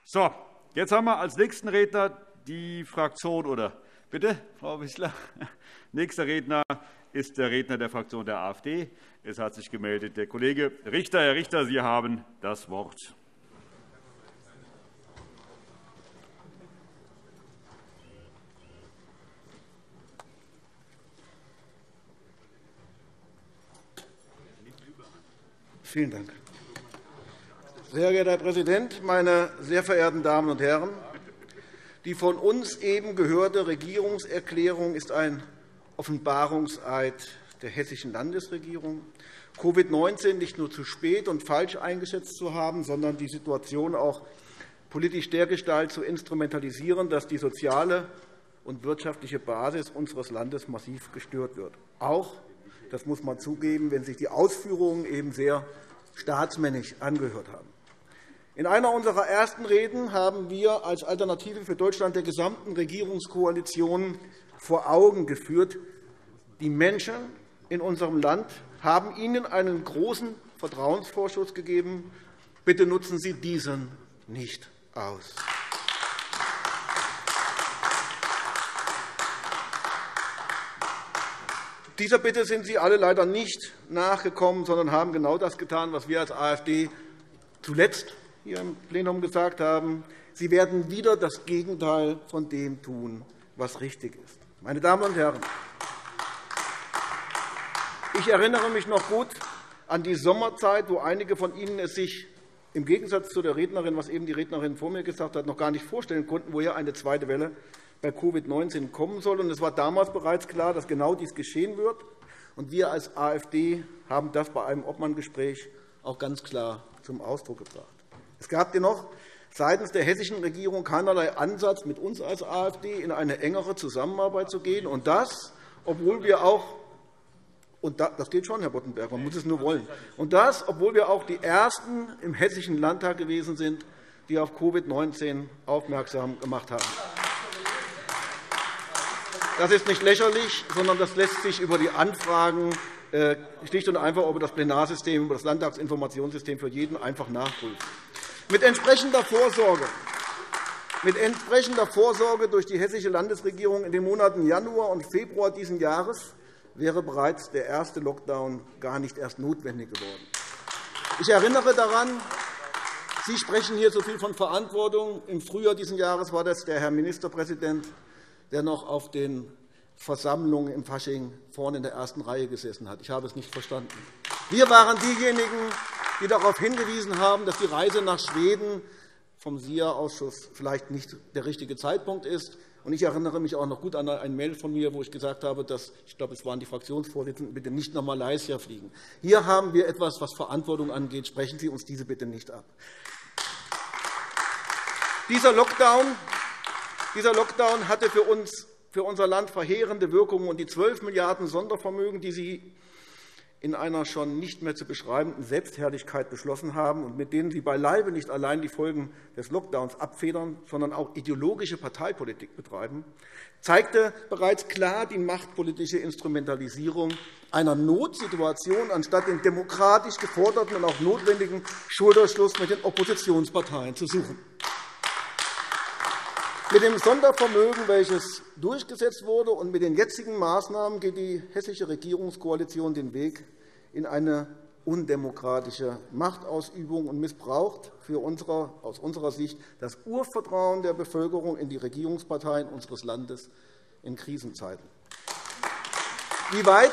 So, jetzt haben wir als nächsten Redner die Fraktion oder bitte, Frau Wissler. Nächster Redner ist der Redner der Fraktion der AfD. Es hat sich gemeldet der Kollege Richter. Herr Richter, Sie haben das Wort. Vielen Dank. Sehr geehrter Herr Präsident, meine sehr verehrten Damen und Herren! Die von uns eben gehörte Regierungserklärung ist ein Offenbarungseid der hessischen Landesregierung, Covid-19 nicht nur zu spät und falsch eingeschätzt zu haben, sondern die Situation auch politisch dergestalt zu instrumentalisieren, dass die soziale und wirtschaftliche Basis unseres Landes massiv gestört wird. Auch, das muss man zugeben, wenn sich die Ausführungen eben sehr staatsmännisch angehört haben. In einer unserer ersten Reden haben wir als Alternative für Deutschland der gesamten Regierungskoalition vor Augen geführt, die Menschen in unserem Land haben Ihnen einen großen Vertrauensvorschuss gegeben. Bitte nutzen Sie diesen nicht aus. Dieser Bitte sind Sie alle leider nicht nachgekommen, sondern haben genau das getan, was wir als AfD zuletzt hier im Plenum gesagt haben. Sie werden wieder das Gegenteil von dem tun, was richtig ist. Meine Damen und Herren, ich erinnere mich noch gut an die Sommerzeit, wo einige von Ihnen es sich im Gegensatz zu der Rednerin, was eben die Rednerin vor mir gesagt hat, noch gar nicht vorstellen konnten, woher eine zweite Welle bei Covid-19 kommen soll. Es war damals bereits klar, dass genau dies geschehen wird. Und wir als AfD haben das bei einem Obmann-Gespräch auch ganz klar zum Ausdruck gebracht. Es gab dennoch seitens der hessischen Regierung keinerlei Ansatz, mit uns als AfD in eine engere Zusammenarbeit zu gehen. Und das, obwohl wir auch und das geht schon, Herr Boddenberg, man muss es nur wollen. Und das, obwohl wir auch die Ersten im Hessischen Landtag gewesen sind, die auf Covid-19 aufmerksam gemacht haben. Das ist nicht lächerlich, sondern das lässt sich über die Anfragen schlicht und einfach über das Plenarsystem, über das Landtagsinformationssystem für jeden einfach nachprüfen. Mit entsprechender Vorsorge durch die hessische Landesregierung in den Monaten Januar und Februar dieses Jahres wäre bereits der erste Lockdown gar nicht erst notwendig geworden. Ich erinnere daran, Sie sprechen hier so viel von Verantwortung. Im Frühjahr dieses Jahres war das der Herr Ministerpräsident, der noch auf den Versammlungen im Fasching vorne in der ersten Reihe gesessen hat. Ich habe es nicht verstanden. Wir waren diejenigen, die darauf hingewiesen haben, dass die Reise nach Schweden vom SIA-Ausschuss vielleicht nicht der richtige Zeitpunkt ist. Ich erinnere mich auch noch gut an ein Mail von mir, wo ich gesagt habe, dass ich glaube, es waren die Fraktionsvorsitzenden, bitte nicht nach Malaysia fliegen. Hier haben wir etwas, was Verantwortung angeht. Sprechen Sie uns diese bitte nicht ab. Dieser Lockdown hatte für unser Land verheerende Wirkungen. Und die 12 Milliarden € Sondervermögen, die Sie in einer schon nicht mehr zu beschreibenden Selbstherrlichkeit beschlossen haben und mit denen Sie beileibe nicht allein die Folgen des Lockdowns abfedern, sondern auch ideologische Parteipolitik betreiben, zeigte bereits klar die machtpolitische Instrumentalisierung einer Notsituation, anstatt den demokratisch geforderten und auch notwendigen Schulterschluss mit den Oppositionsparteien zu suchen. Mit dem Sondervermögen, welches durchgesetzt wurde, und mit den jetzigen Maßnahmen geht die hessische Regierungskoalition den Weg in eine undemokratische Machtausübung und missbraucht aus unserer Sicht das Urvertrauen der Bevölkerung in die Regierungsparteien unseres Landes in Krisenzeiten. Wie weit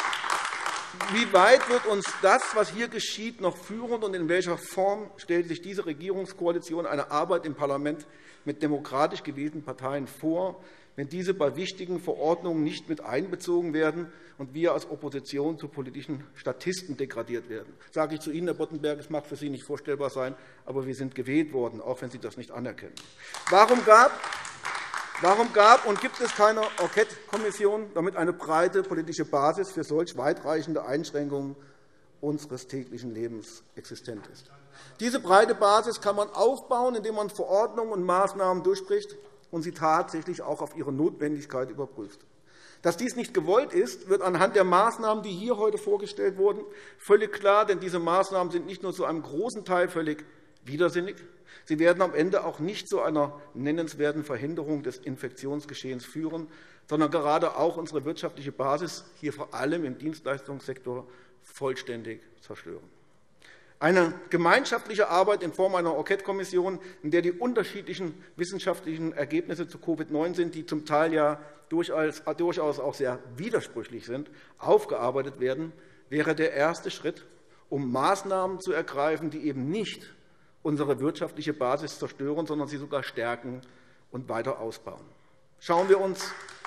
wird uns das, was hier geschieht, noch führen, und in welcher Form stellt sich diese Regierungskoalition eine Arbeit im Parlament mit demokratisch gewählten Parteien vor, wenn diese bei wichtigen Verordnungen nicht mit einbezogen werden und wir als Opposition zu politischen Statisten degradiert werden? Das sage ich zu Ihnen, Herr Boddenberg. Es mag für Sie nicht vorstellbar sein, aber wir sind gewählt worden, auch wenn Sie das nicht anerkennen. Warum gab und gibt es keine Enquete-Kommission, damit eine breite politische Basis für solch weitreichende Einschränkungen unseres täglichen Lebens existent ist? Diese breite Basis kann man aufbauen, indem man Verordnungen und Maßnahmen durchspricht und sie tatsächlich auch auf ihre Notwendigkeit überprüft. Dass dies nicht gewollt ist, wird anhand der Maßnahmen, die hier heute vorgestellt wurden, völlig klar. Denn diese Maßnahmen sind nicht nur zu einem großen Teil völlig widersinnig. Sie werden am Ende auch nicht zu einer nennenswerten Verhinderung des Infektionsgeschehens führen, sondern gerade auch unsere wirtschaftliche Basis, hier vor allem im Dienstleistungssektor, vollständig zerstören. Eine gemeinschaftliche Arbeit in Form einer Enquete-Kommission, in der die unterschiedlichen wissenschaftlichen Ergebnisse zu Covid-19, die zum Teil ja durchaus auch sehr widersprüchlich sind, aufgearbeitet werden, wäre der erste Schritt, um Maßnahmen zu ergreifen, die eben nicht unsere wirtschaftliche Basis zerstören, sondern sie sogar stärken und weiter ausbauen. Schauen wir uns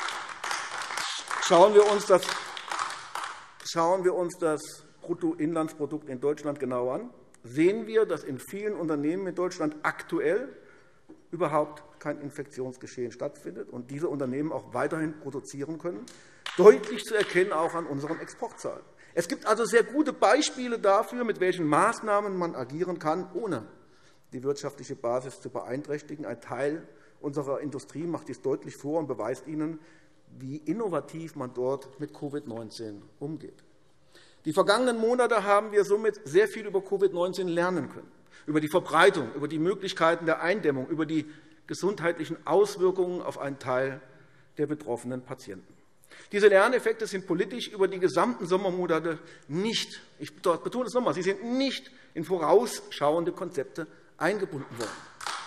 das Bruttoinlandsprodukt in Deutschland genau an, sehen wir, dass in vielen Unternehmen in Deutschland aktuell überhaupt kein Infektionsgeschehen stattfindet und diese Unternehmen auch weiterhin produzieren können, deutlich zu erkennen auch an unseren Exportzahlen. Es gibt also sehr gute Beispiele dafür, mit welchen Maßnahmen man agieren kann, ohne die wirtschaftliche Basis zu beeinträchtigen. Ein Teil unserer Industrie macht dies deutlich vor und beweist Ihnen, wie innovativ man dort mit Covid-19 umgeht. Die vergangenen Monate haben wir somit sehr viel über Covid-19 lernen können, über die Verbreitung, über die Möglichkeiten der Eindämmung, über die gesundheitlichen Auswirkungen auf einen Teil der betroffenen Patienten. Diese Lerneffekte sind politisch über die gesamten Sommermonate nicht, ich betone es noch einmal, sie sind nicht in vorausschauende Konzepte eingebunden worden.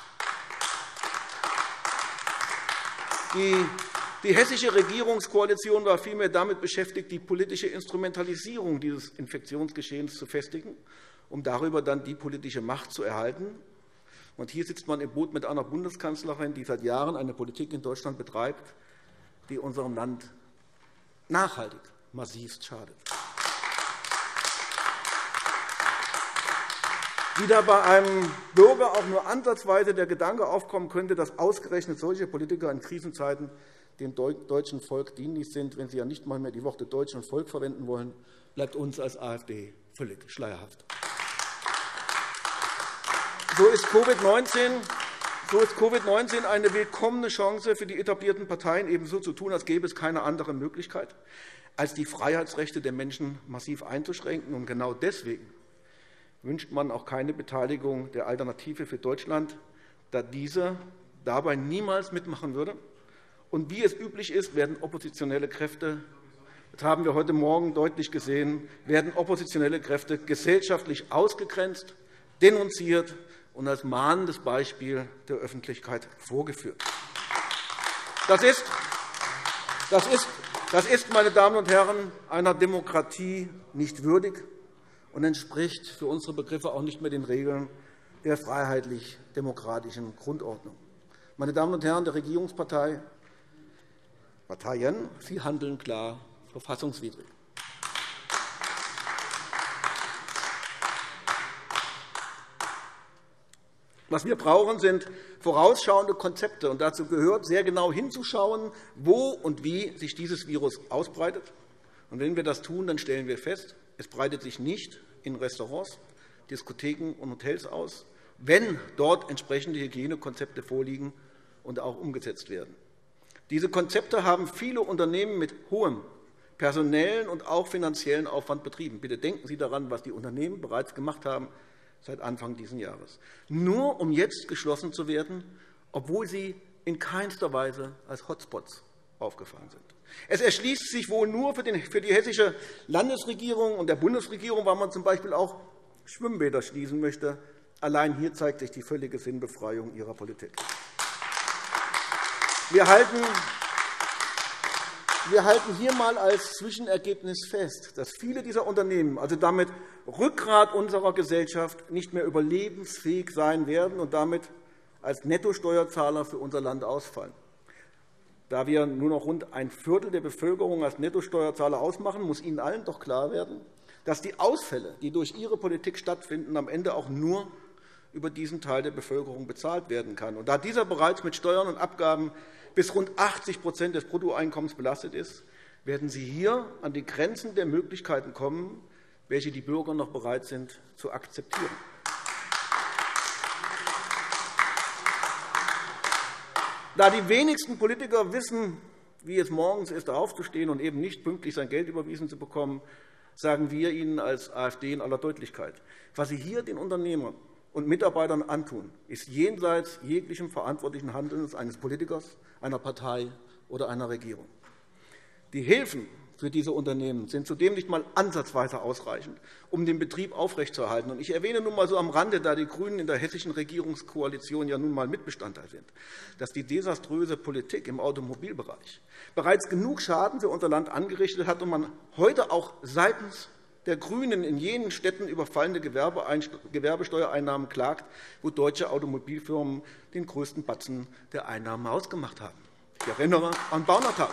Die hessische Regierungskoalition war vielmehr damit beschäftigt, die politische Instrumentalisierung dieses Infektionsgeschehens zu festigen, um darüber dann die politische Macht zu erhalten. Und hier sitzt man im Boot mit einer Bundeskanzlerin, die seit Jahren eine Politik in Deutschland betreibt, die unserem Land nachhaltig massivst schadet. Wie da bei einem Bürger auch nur ansatzweise der Gedanke aufkommen könnte, dass ausgerechnet solche Politiker in Krisenzeiten dem deutschen Volk dienlich sind, wenn sie ja nicht einmal mehr die Worte Deutsch und Volk verwenden wollen, bleibt uns als AfD völlig schleierhaft. So ist Covid-19 eine willkommene Chance für die etablierten Parteien, ebenso zu tun, als gäbe es keine andere Möglichkeit, als die Freiheitsrechte der Menschen massiv einzuschränken. Und genau deswegen wünscht man auch keine Beteiligung der Alternative für Deutschland, da diese dabei niemals mitmachen würde. Und wie es üblich ist, werden oppositionelle Kräfte, das haben wir heute Morgen deutlich gesehen, werden oppositionelle Kräfte gesellschaftlich ausgegrenzt, denunziert und als mahnendes Beispiel der Öffentlichkeit vorgeführt. Das ist, meine Damen und Herren, einer Demokratie nicht würdig und entspricht für unsere Begriffe auch nicht mehr den Regeln der freiheitlich-demokratischen Grundordnung. Meine Damen und Herren der Regierungsparteien, Sie handeln klar verfassungswidrig. Was wir brauchen, sind vorausschauende Konzepte. Und dazu gehört, sehr genau hinzuschauen, wo und wie sich dieses Virus ausbreitet. Und wenn wir das tun, dann stellen wir fest, es breitet sich nicht in Restaurants, Diskotheken und Hotels aus, wenn dort entsprechende Hygienekonzepte vorliegen und auch umgesetzt werden. Diese Konzepte haben viele Unternehmen mit hohem personellen und auch finanziellen Aufwand betrieben. Bitte denken Sie daran, was die Unternehmen bereits gemacht haben seit Anfang dieses Jahres. Nur um jetzt geschlossen zu werden, obwohl sie in keinster Weise als Hotspots aufgefallen sind. Es erschließt sich wohl nur für die hessische Landesregierung und der Bundesregierung, weil man z.B. auch Schwimmbäder schließen möchte. Allein hier zeigt sich die völlige Sinnbefreiung ihrer Politik. Wir halten hier einmal als Zwischenergebnis fest, dass viele dieser Unternehmen, also damit Rückgrat unserer Gesellschaft, nicht mehr überlebensfähig sein werden und damit als Nettosteuerzahler für unser Land ausfallen. Da wir nur noch rund ein Viertel der Bevölkerung als Nettosteuerzahler ausmachen, muss Ihnen allen doch klar werden, dass die Ausfälle, die durch Ihre Politik stattfinden, am Ende auch nur über diesen Teil der Bevölkerung bezahlt werden kann. Und da dieser bereits mit Steuern und Abgaben bis rund 80 des Bruttoeinkommens belastet ist, werden Sie hier an die Grenzen der Möglichkeiten kommen, welche die Bürger noch bereit sind zu akzeptieren. Da die wenigsten Politiker wissen, wie es morgens ist, aufzustehen und eben nicht pünktlich sein Geld überwiesen zu bekommen, sagen wir Ihnen als AfD in aller Deutlichkeit, was Sie hier den Unternehmern und Mitarbeitern antun, ist jenseits jeglichen verantwortlichen Handelns eines Politikers, einer Partei oder einer Regierung. Die Hilfen für diese Unternehmen sind zudem nicht einmal ansatzweise ausreichend, um den Betrieb aufrechtzuerhalten. Ich erwähne nun einmal so am Rande, da die GRÜNEN in der hessischen Regierungskoalition ja nun einmal Mitbestandteil sind, dass die desaströse Politik im Automobilbereich bereits genug Schaden für unser Land angerichtet hat und man heute auch seitens der GRÜNEN in jenen Städten über fallende Gewerbesteuereinnahmen klagt, wo deutsche Automobilfirmen den größten Batzen der Einnahmen ausgemacht haben. Ich erinnere an Baunatal.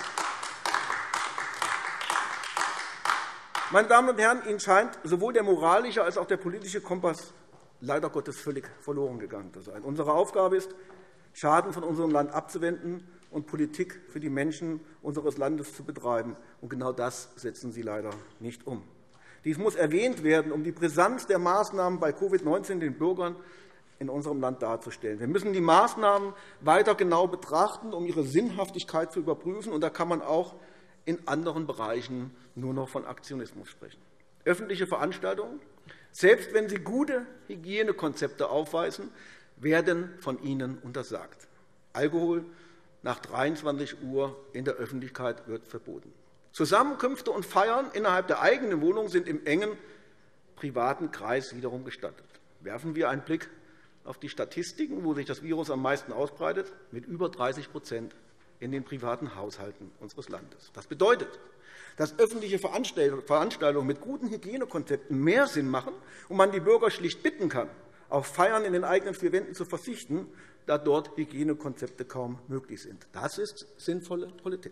Meine Damen und Herren, Ihnen scheint sowohl der moralische als auch der politische Kompass leider Gottes völlig verloren gegangen zu sein. Unsere Aufgabe ist, Schaden von unserem Land abzuwenden und Politik für die Menschen unseres Landes zu betreiben. Und genau das setzen Sie leider nicht um. Dies muss erwähnt werden, um die Brisanz der Maßnahmen bei Covid-19 den Bürgern in unserem Land darzustellen. Wir müssen die Maßnahmen weiter genau betrachten, um ihre Sinnhaftigkeit zu überprüfen. Und da kann man auch in anderen Bereichen nur noch von Aktionismus sprechen. Öffentliche Veranstaltungen, selbst wenn sie gute Hygienekonzepte aufweisen, werden von ihnen untersagt. Alkohol nach 23 Uhr in der Öffentlichkeit wird verboten. Zusammenkünfte und Feiern innerhalb der eigenen Wohnung sind im engen privaten Kreis wiederum gestattet. Werfen wir einen Blick auf die Statistiken, wo sich das Virus am meisten ausbreitet, mit über 30% in den privaten Haushalten unseres Landes. Das bedeutet, dass öffentliche Veranstaltungen mit guten Hygienekonzepten mehr Sinn machen und man die Bürger schlicht bitten kann, auf Feiern in den eigenen vier Wänden zu verzichten, da dort Hygienekonzepte kaum möglich sind. Das ist sinnvolle Politik.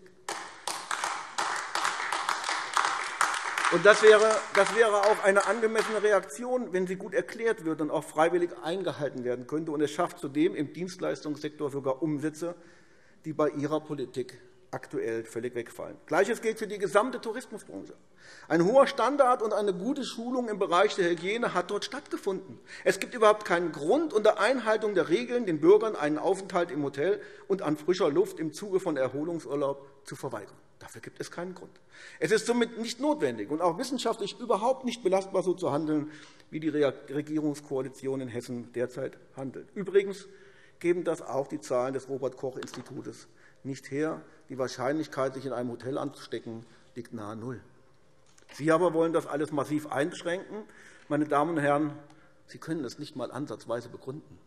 Und das wäre auch eine angemessene Reaktion, wenn sie gut erklärt wird und auch freiwillig eingehalten werden könnte. Und es schafft zudem im Dienstleistungssektor sogar Umsätze, die bei Ihrer Politik aktuell völlig wegfallen. Gleiches gilt für die gesamte Tourismusbranche. Ein hoher Standard und eine gute Schulung im Bereich der Hygiene hat dort stattgefunden. Es gibt überhaupt keinen Grund, unter Einhaltung der Regeln den Bürgern einen Aufenthalt im Hotel und an frischer Luft im Zuge von Erholungsurlaub zu verweigern. Dafür gibt es keinen Grund. Es ist somit nicht notwendig und auch wissenschaftlich überhaupt nicht belastbar, so zu handeln, wie die Regierungskoalition in Hessen derzeit handelt. Übrigens geben das auch die Zahlen des Robert-Koch-Instituts nicht her. Die Wahrscheinlichkeit, sich in einem Hotel anzustecken, liegt nahe Null. Sie aber wollen das alles massiv einschränken. Meine Damen und Herren, Sie können es nicht einmal ansatzweise begründen.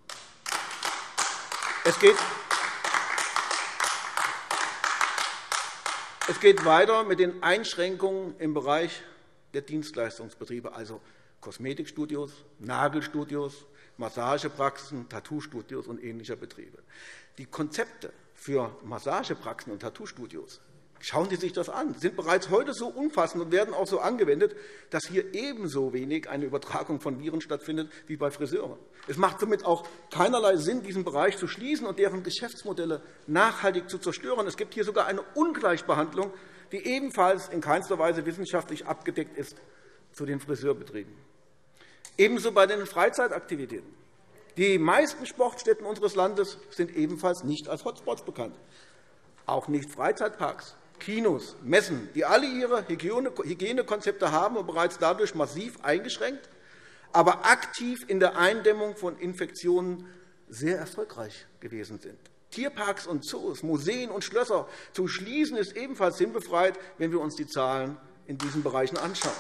Es geht weiter mit den Einschränkungen im Bereich der Dienstleistungsbetriebe, also Kosmetikstudios, Nagelstudios, Massagepraxen, Tattoo-Studios und ähnlicher Betriebe. Die Konzepte für Massagepraxen und Tattoo-Studios, schauen Sie sich das an, sind bereits heute so umfassend und werden auch so angewendet, dass hier ebenso wenig eine Übertragung von Viren stattfindet wie bei Friseuren. Es macht somit auch keinerlei Sinn, diesen Bereich zu schließen und deren Geschäftsmodelle nachhaltig zu zerstören. Es gibt hier sogar eine Ungleichbehandlung, die ebenfalls in keinster Weise wissenschaftlich abgedeckt ist, zu den Friseurbetrieben. Ebenso bei den Freizeitaktivitäten. Die meisten Sportstätten unseres Landes sind ebenfalls nicht als Hotspots bekannt. Auch nicht Freizeitparks, Kinos, Messen, die alle ihre Hygienekonzepte haben und bereits dadurch massiv eingeschränkt, aber aktiv in der Eindämmung von Infektionen sehr erfolgreich gewesen sind. Tierparks und Zoos, Museen und Schlösser zu schließen, ist ebenfalls sinnbefreit, wenn wir uns die Zahlen in diesen Bereichen anschauen.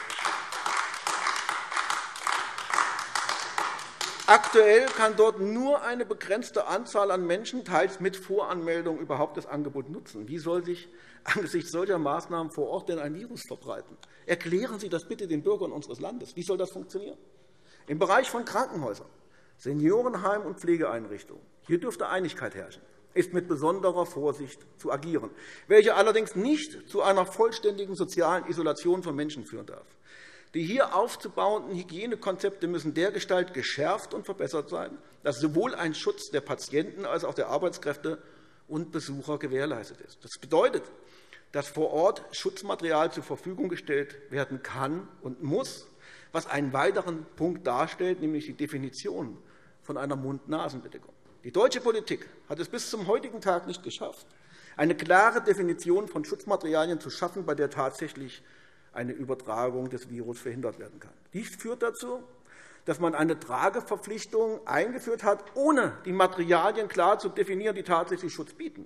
Aktuell kann dort nur eine begrenzte Anzahl an Menschen, teils mit Voranmeldung, überhaupt das Angebot nutzen. Wie soll sich angesichts solcher Maßnahmen vor Ort denn ein Virus verbreiten? Erklären Sie das bitte den Bürgern unseres Landes. Wie soll das funktionieren? Im Bereich von Krankenhäusern, Seniorenheimen und Pflegeeinrichtungen hier dürfte Einigkeit herrschen, ist mit besonderer Vorsicht zu agieren, welche allerdings nicht zu einer vollständigen sozialen Isolation von Menschen führen darf. Die hier aufzubauenden Hygienekonzepte müssen dergestalt geschärft und verbessert sein, dass sowohl ein Schutz der Patienten als auch der Arbeitskräfte und Besucher gewährleistet ist. Das bedeutet, dass vor Ort Schutzmaterial zur Verfügung gestellt werden kann und muss, was einen weiteren Punkt darstellt, nämlich die Definition von einer Mund-Nasen-Bedeckung. Die deutsche Politik hat es bis zum heutigen Tag nicht geschafft, eine klare Definition von Schutzmaterialien zu schaffen, bei der tatsächlich eine Übertragung des Virus verhindert werden kann. Dies führt dazu, dass man eine Trageverpflichtung eingeführt hat, ohne die Materialien klar zu definieren, die tatsächlich Schutz bieten.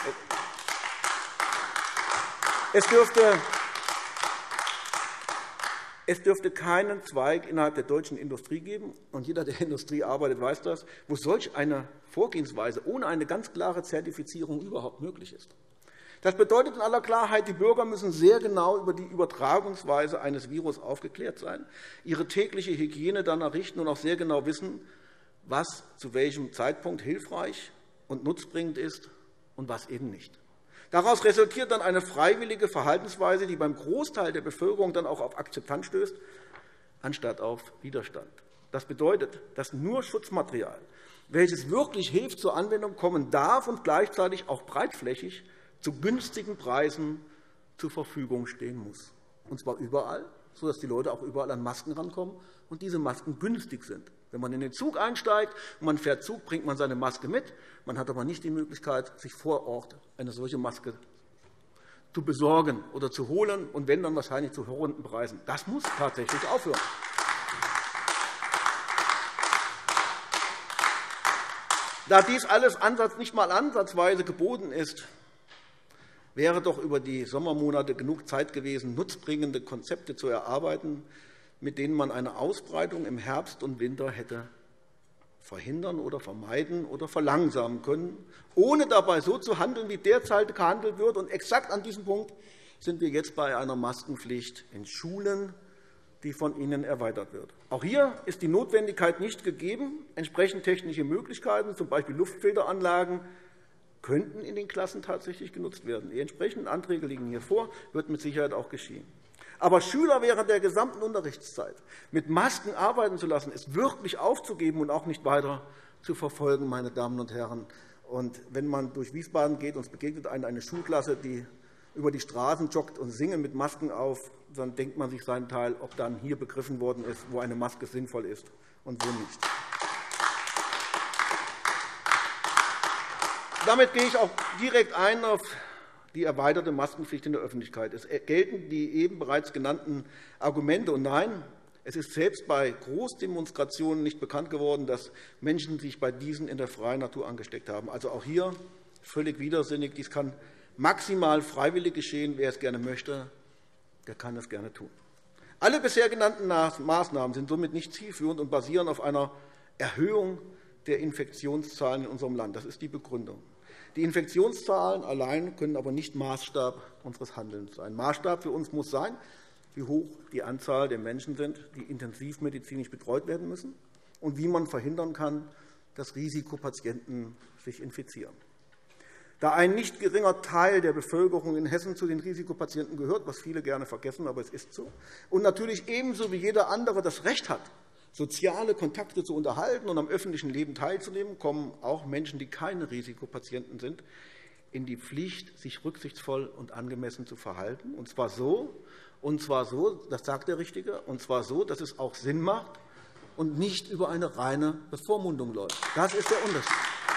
Es dürfte keinen Zweig innerhalb der deutschen Industrie geben, und jeder, der in der Industrie arbeitet, weiß das, wo solch eine Vorgehensweise ohne eine ganz klare Zertifizierung überhaupt möglich ist. Das bedeutet in aller Klarheit, die Bürger müssen sehr genau über die Übertragungsweise eines Virus aufgeklärt sein, ihre tägliche Hygiene danach richten und auch sehr genau wissen, was zu welchem Zeitpunkt hilfreich und nutzbringend ist und was eben nicht. Daraus resultiert dann eine freiwillige Verhaltensweise, die beim Großteil der Bevölkerung dann auch auf Akzeptanz stößt, anstatt auf Widerstand. Das bedeutet, dass nur Schutzmaterial, welches wirklich hilft, zur Anwendung kommen darf und gleichzeitig auch breitflächig zu günstigen Preisen zur Verfügung stehen muss. Und zwar überall, sodass die Leute auch überall an Masken rankommen und diese Masken günstig sind. Wenn man in den Zug einsteigt und man fährt Zug, bringt man seine Maske mit. Man hat aber nicht die Möglichkeit, sich vor Ort eine solche Maske zu besorgen oder zu holen, und wenn, dann wahrscheinlich zu horrenden Preisen. Das muss tatsächlich aufhören. Da dies alles nicht einmal ansatzweise geboten ist, wäre doch über die Sommermonate genug Zeit gewesen, nutzbringende Konzepte zu erarbeiten, mit denen man eine Ausbreitung im Herbst und Winter hätte verhindern oder vermeiden oder verlangsamen können, ohne dabei so zu handeln, wie derzeit gehandelt wird. Und exakt an diesem Punkt sind wir jetzt bei einer Maskenpflicht in Schulen, die von Ihnen erweitert wird. Auch hier ist die Notwendigkeit nicht gegeben. Entsprechend technische Möglichkeiten, z. B. Luftfilteranlagen, könnten in den Klassen tatsächlich genutzt werden. Die entsprechenden Anträge liegen hier vor, wird mit Sicherheit auch geschehen. Aber Schüler während der gesamten Unterrichtszeit mit Masken arbeiten zu lassen, ist wirklich aufzugeben und auch nicht weiter zu verfolgen, meine Damen und Herren. Und wenn man durch Wiesbaden geht und es begegnet eine Schulklasse, die über die Straßen joggt und singen mit Masken auf, dann denkt man sich seinen Teil, ob dann hier begriffen worden ist, wo eine Maske sinnvoll ist und wo nicht. Damit gehe ich auch direkt ein auf die erweiterte Maskenpflicht in der Öffentlichkeit. Es gelten die eben bereits genannten Argumente. Und nein, es ist selbst bei Großdemonstrationen nicht bekannt geworden, dass Menschen sich bei diesen in der freien Natur angesteckt haben. Also auch hier völlig widersinnig. Dies kann maximal freiwillig geschehen. Wer es gerne möchte, der kann es gerne tun. Alle bisher genannten Maßnahmen sind somit nicht zielführend und basieren auf einer Erhöhung der Infektionszahlen in unserem Land. Das ist die Begründung. Die Infektionszahlen allein können aber nicht Maßstab unseres Handelns sein. Maßstab für uns muss sein, wie hoch die Anzahl der Menschen sind, die intensivmedizinisch betreut werden müssen, und wie man verhindern kann, dass Risikopatienten sich infizieren. Da ein nicht geringer Teil der Bevölkerung in Hessen zu den Risikopatienten gehört, was viele gerne vergessen, aber es ist so, und natürlich ebenso wie jeder andere das Recht hat, soziale Kontakte zu unterhalten und am öffentlichen Leben teilzunehmen, kommen auch Menschen, die keine Risikopatienten sind, in die Pflicht, sich rücksichtsvoll und angemessen zu verhalten. Und zwar so, das sagt der Richtige, und zwar so, dass es auch Sinn macht und nicht über eine reine Bevormundung läuft. Das ist der Unterschied.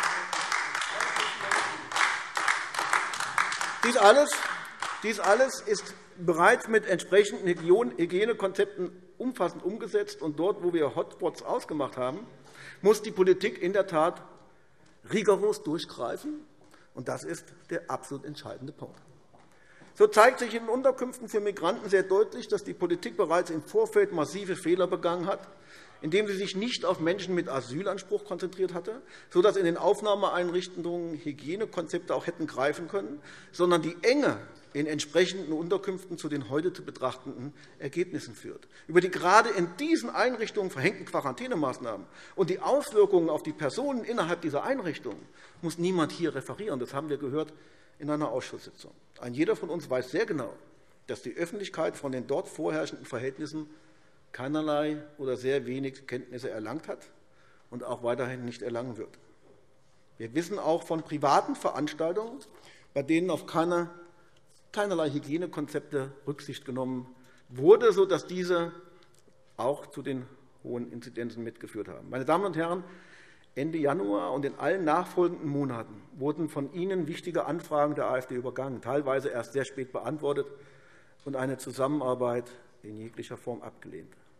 Dies alles ist bereits mit entsprechenden Hygienekonzepten umfassend umgesetzt. Und dort, wo wir Hotspots ausgemacht haben, muss die Politik in der Tat rigoros durchgreifen. Und das ist der absolut entscheidende Punkt. So zeigt sich in Unterkünften für Migranten sehr deutlich, dass die Politik bereits im Vorfeld massive Fehler begangen hat, indem sie sich nicht auf Menschen mit Asylanspruch konzentriert hatte, sodass in den Aufnahmeeinrichtungen Hygienekonzepte auch hätten greifen können, sondern die Enge in entsprechenden Unterkünften zu den heute zu betrachtenden Ergebnissen führt. Über die gerade in diesen Einrichtungen verhängten Quarantänemaßnahmen und die Auswirkungen auf die Personen innerhalb dieser Einrichtungen muss niemand hier referieren. Das haben wir gehört in einer Ausschusssitzung. Ein jeder von uns weiß sehr genau, dass die Öffentlichkeit von den dort vorherrschenden Verhältnissen keinerlei oder sehr wenig Kenntnisse erlangt hat und auch weiterhin nicht erlangen wird. Wir wissen auch von privaten Veranstaltungen, bei denen auf keinerlei Hygienekonzepte Rücksicht genommen wurde, sodass diese auch zu den hohen Inzidenzen mitgeführt haben. Meine Damen und Herren, Ende Januar und in allen nachfolgenden Monaten wurden von Ihnen wichtige Anfragen der AfD übergangen, teilweise erst sehr spät beantwortet und eine Zusammenarbeit in jeglicher Form abgelehnt.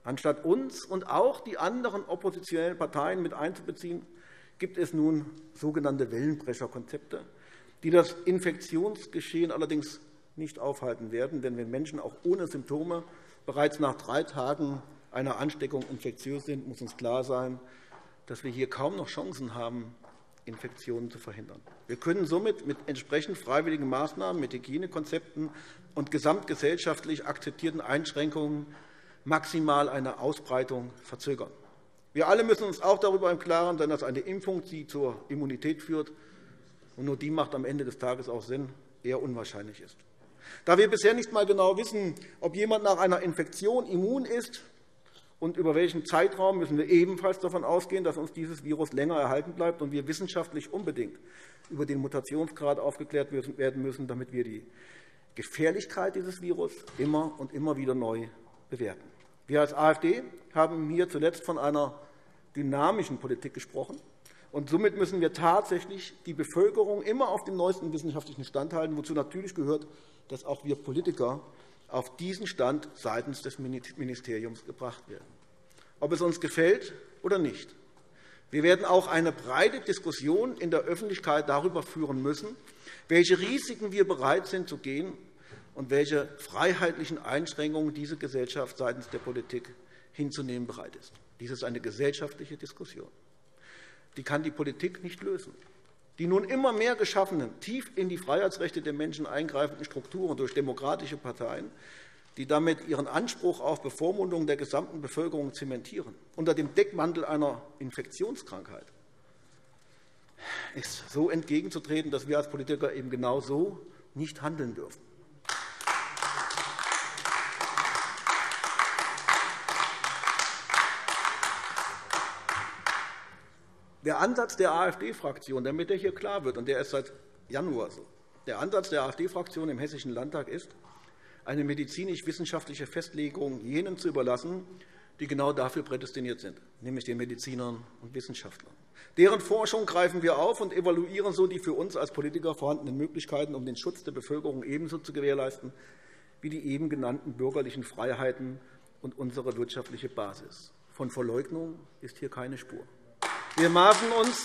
Anstatt uns und auch die anderen oppositionellen Parteien mit einzubeziehen, gibt es nun sogenannte Wellenbrecherkonzepte, die das Infektionsgeschehen allerdings nicht aufhalten werden. Denn wenn Menschen auch ohne Symptome bereits nach 3 Tagen einer Ansteckung infektiös sind, muss uns klar sein, dass wir hier kaum noch Chancen haben, Infektionen zu verhindern. Wir können somit mit entsprechend freiwilligen Maßnahmen, mit Hygienekonzepten und gesamtgesellschaftlich akzeptierten Einschränkungen maximal eine Ausbreitung verzögern. Wir alle müssen uns auch darüber im Klaren sein, dass eine Impfung, die zur Immunität führt, und nur die macht am Ende des Tages auch Sinn, eher unwahrscheinlich ist. Da wir bisher nicht einmal genau wissen, ob jemand nach einer Infektion immun ist und über welchen Zeitraum, müssen wir ebenfalls davon ausgehen, dass uns dieses Virus länger erhalten bleibt und wir wissenschaftlich unbedingt über den Mutationsgrad aufgeklärt werden müssen, damit wir die Gefährlichkeit dieses Virus immer und immer wieder neu bewerten. Wir als AfD haben hier zuletzt von einer dynamischen Politik gesprochen. Und somit müssen wir tatsächlich die Bevölkerung immer auf dem neuesten wissenschaftlichen Stand halten, wozu natürlich gehört, dass auch wir Politiker auf diesen Stand seitens des Ministeriums gebracht werden, ob es uns gefällt oder nicht. Wir werden auch eine breite Diskussion in der Öffentlichkeit darüber führen müssen, welche Risiken wir bereit sind zu gehen und welche freiheitlichen Einschränkungen diese Gesellschaft seitens der Politik hinzunehmen bereit ist. Dies ist eine gesellschaftliche Diskussion. Die kann die Politik nicht lösen. Die nun immer mehr geschaffenen, tief in die Freiheitsrechte der Menschen eingreifenden Strukturen durch demokratische Parteien, die damit ihren Anspruch auf Bevormundung der gesamten Bevölkerung zementieren, unter dem Deckmantel einer Infektionskrankheit, ist so entgegenzutreten, dass wir als Politiker eben genau so nicht handeln dürfen. Der Ansatz der AfD-Fraktion, damit er hier klar wird, und der ist seit Januar so, der Ansatz der AfD-Fraktion im Hessischen Landtag ist, eine medizinisch-wissenschaftliche Festlegung jenen zu überlassen, die genau dafür prädestiniert sind, nämlich den Medizinern und Wissenschaftlern. Deren Forschung greifen wir auf und evaluieren so die für uns als Politiker vorhandenen Möglichkeiten, um den Schutz der Bevölkerung ebenso zu gewährleisten wie die eben genannten bürgerlichen Freiheiten und unsere wirtschaftliche Basis. Von Verleugnung ist hier keine Spur. Wir maßen uns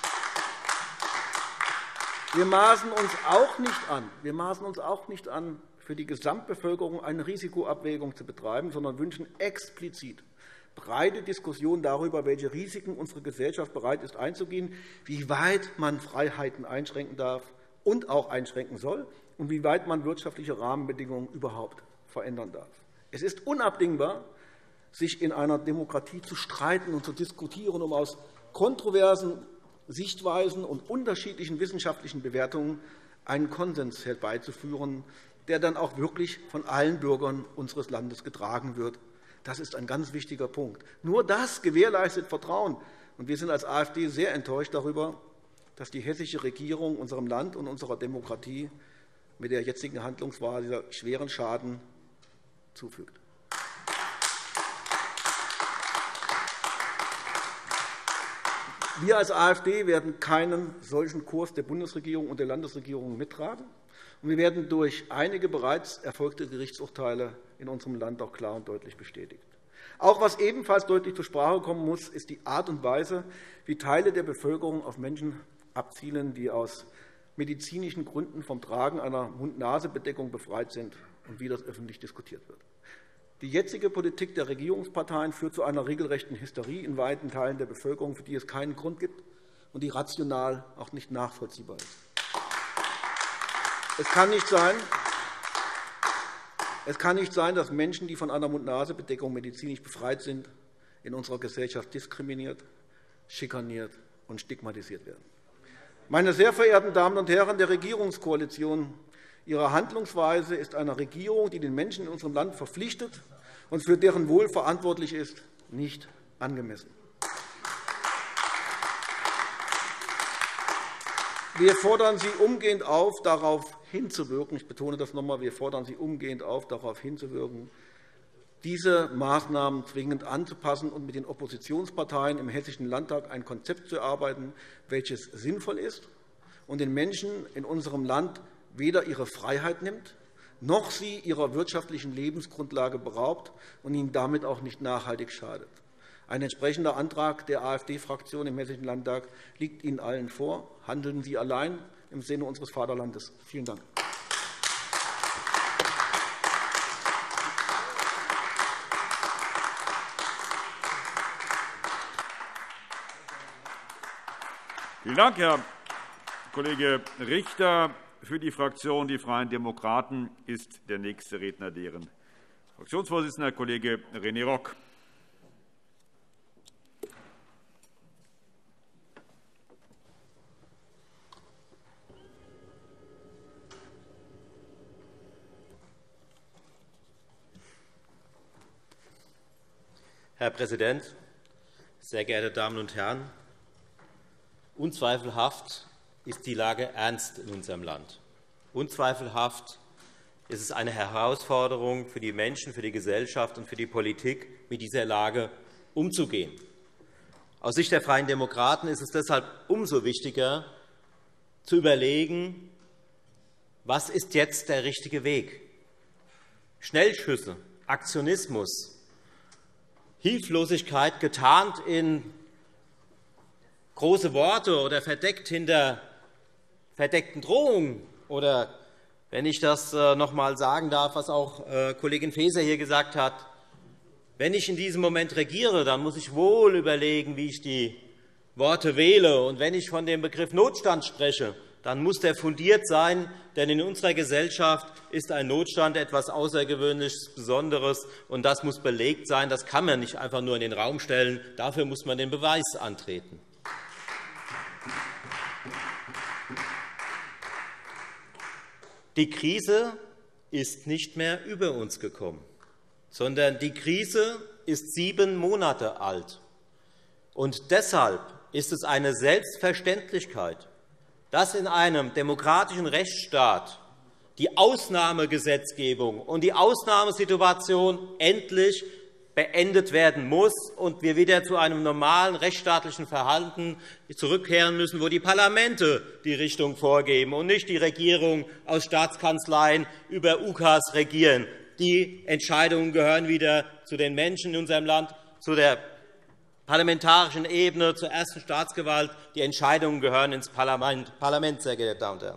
auch nicht an, für die Gesamtbevölkerung eine Risikoabwägung zu betreiben, sondern wünschen explizit breite Diskussionen darüber, welche Risiken unsere Gesellschaft bereit ist einzugehen, wie weit man Freiheiten einschränken darf und auch einschränken soll und wie weit man wirtschaftliche Rahmenbedingungen überhaupt verändern darf. Es ist unabdingbar, sich in einer Demokratie zu streiten und zu diskutieren, um aus kontroversen Sichtweisen und unterschiedlichen wissenschaftlichen Bewertungen einen Konsens herbeizuführen, der dann auch wirklich von allen Bürgern unseres Landes getragen wird. Das ist ein ganz wichtiger Punkt. Nur das gewährleistet Vertrauen. Und wir sind als AfD sehr enttäuscht darüber, dass die hessische Regierung unserem Land und unserer Demokratie mit der jetzigen Handlungsweise schweren Schaden zufügt. Wir als AfD werden keinen solchen Kurs der Bundesregierung und der Landesregierung mittragen. Und wir werden durch einige bereits erfolgte Gerichtsurteile in unserem Land auch klar und deutlich bestätigt. Auch was ebenfalls deutlich zur Sprache kommen muss, ist die Art und Weise, wie Teile der Bevölkerung auf Menschen abzielen, die aus medizinischen Gründen vom Tragen einer Mund-Nase-Bedeckung befreit sind und wie das öffentlich diskutiert wird. Die jetzige Politik der Regierungsparteien führt zu einer regelrechten Hysterie in weiten Teilen der Bevölkerung, für die es keinen Grund gibt und die rational auch nicht nachvollziehbar ist. Es kann nicht sein, dass Menschen, die von einer Mund-Nase-Bedeckung medizinisch befreit sind, in unserer Gesellschaft diskriminiert, schikaniert und stigmatisiert werden. Meine sehr verehrten Damen und Herren der Regierungskoalition, Ihre Handlungsweise ist einer Regierung, die den Menschen in unserem Land verpflichtet und für deren Wohl verantwortlich ist, nicht angemessen. Wir fordern Sie umgehend auf, darauf hinzuwirken, ich betone das noch einmal, wir fordern Sie umgehend auf, darauf hinzuwirken, diese Maßnahmen zwingend anzupassen und mit den Oppositionsparteien im Hessischen Landtag ein Konzept zu erarbeiten, welches sinnvoll ist und den Menschen in unserem Land weder ihre Freiheit nimmt, noch sie ihrer wirtschaftlichen Lebensgrundlage beraubt und ihnen damit auch nicht nachhaltig schadet. Ein entsprechender Antrag der AfD-Fraktion im Hessischen Landtag liegt Ihnen allen vor. Handeln Sie allein im Sinne unseres Vaterlandes. Vielen Dank. Vielen Dank, Herr Kollege Richter. Für die Fraktion Die Freien Demokraten ist der nächste Redner deren Fraktionsvorsitzender, Herr Kollege René Rock. Herr Präsident, sehr geehrte Damen und Herren! Unzweifelhaft ist die Lage ernst in unserem Land. Unzweifelhaft ist es eine Herausforderung für die Menschen, für die Gesellschaft und für die Politik, mit dieser Lage umzugehen. Aus Sicht der Freien Demokraten ist es deshalb umso wichtiger, zu überlegen, was ist jetzt der richtige Weg? Schnellschüsse, Aktionismus, Hilflosigkeit getarnt in große Worte oder verdeckt hinter verdeckten Drohungen oder, wenn ich das noch einmal sagen darf, was auch Kollegin Faeser hier gesagt hat, wenn ich in diesem Moment regiere, dann muss ich wohl überlegen, wie ich die Worte wähle. Und wenn ich von dem Begriff Notstand spreche, dann muss der fundiert sein, denn in unserer Gesellschaft ist ein Notstand etwas Außergewöhnliches, Besonderes, und das muss belegt sein. Das kann man nicht einfach nur in den Raum stellen. Dafür muss man den Beweis antreten. Die Krise ist nicht mehr über uns gekommen, sondern die Krise ist 7 Monate alt. Und deshalb ist es eine Selbstverständlichkeit, dass in einem demokratischen Rechtsstaat die Ausnahmegesetzgebung und die Ausnahmesituation endlich beendet werden muss und wir wieder zu einem normalen rechtsstaatlichen Verhalten zurückkehren müssen, wo die Parlamente die Richtung vorgeben und nicht die Regierung aus Staatskanzleien über UKAs regieren. Die Entscheidungen gehören wieder zu den Menschen in unserem Land, zu der parlamentarischen Ebene, zur ersten Staatsgewalt. Die Entscheidungen gehören ins Parlament, sehr geehrte Damen und Herren.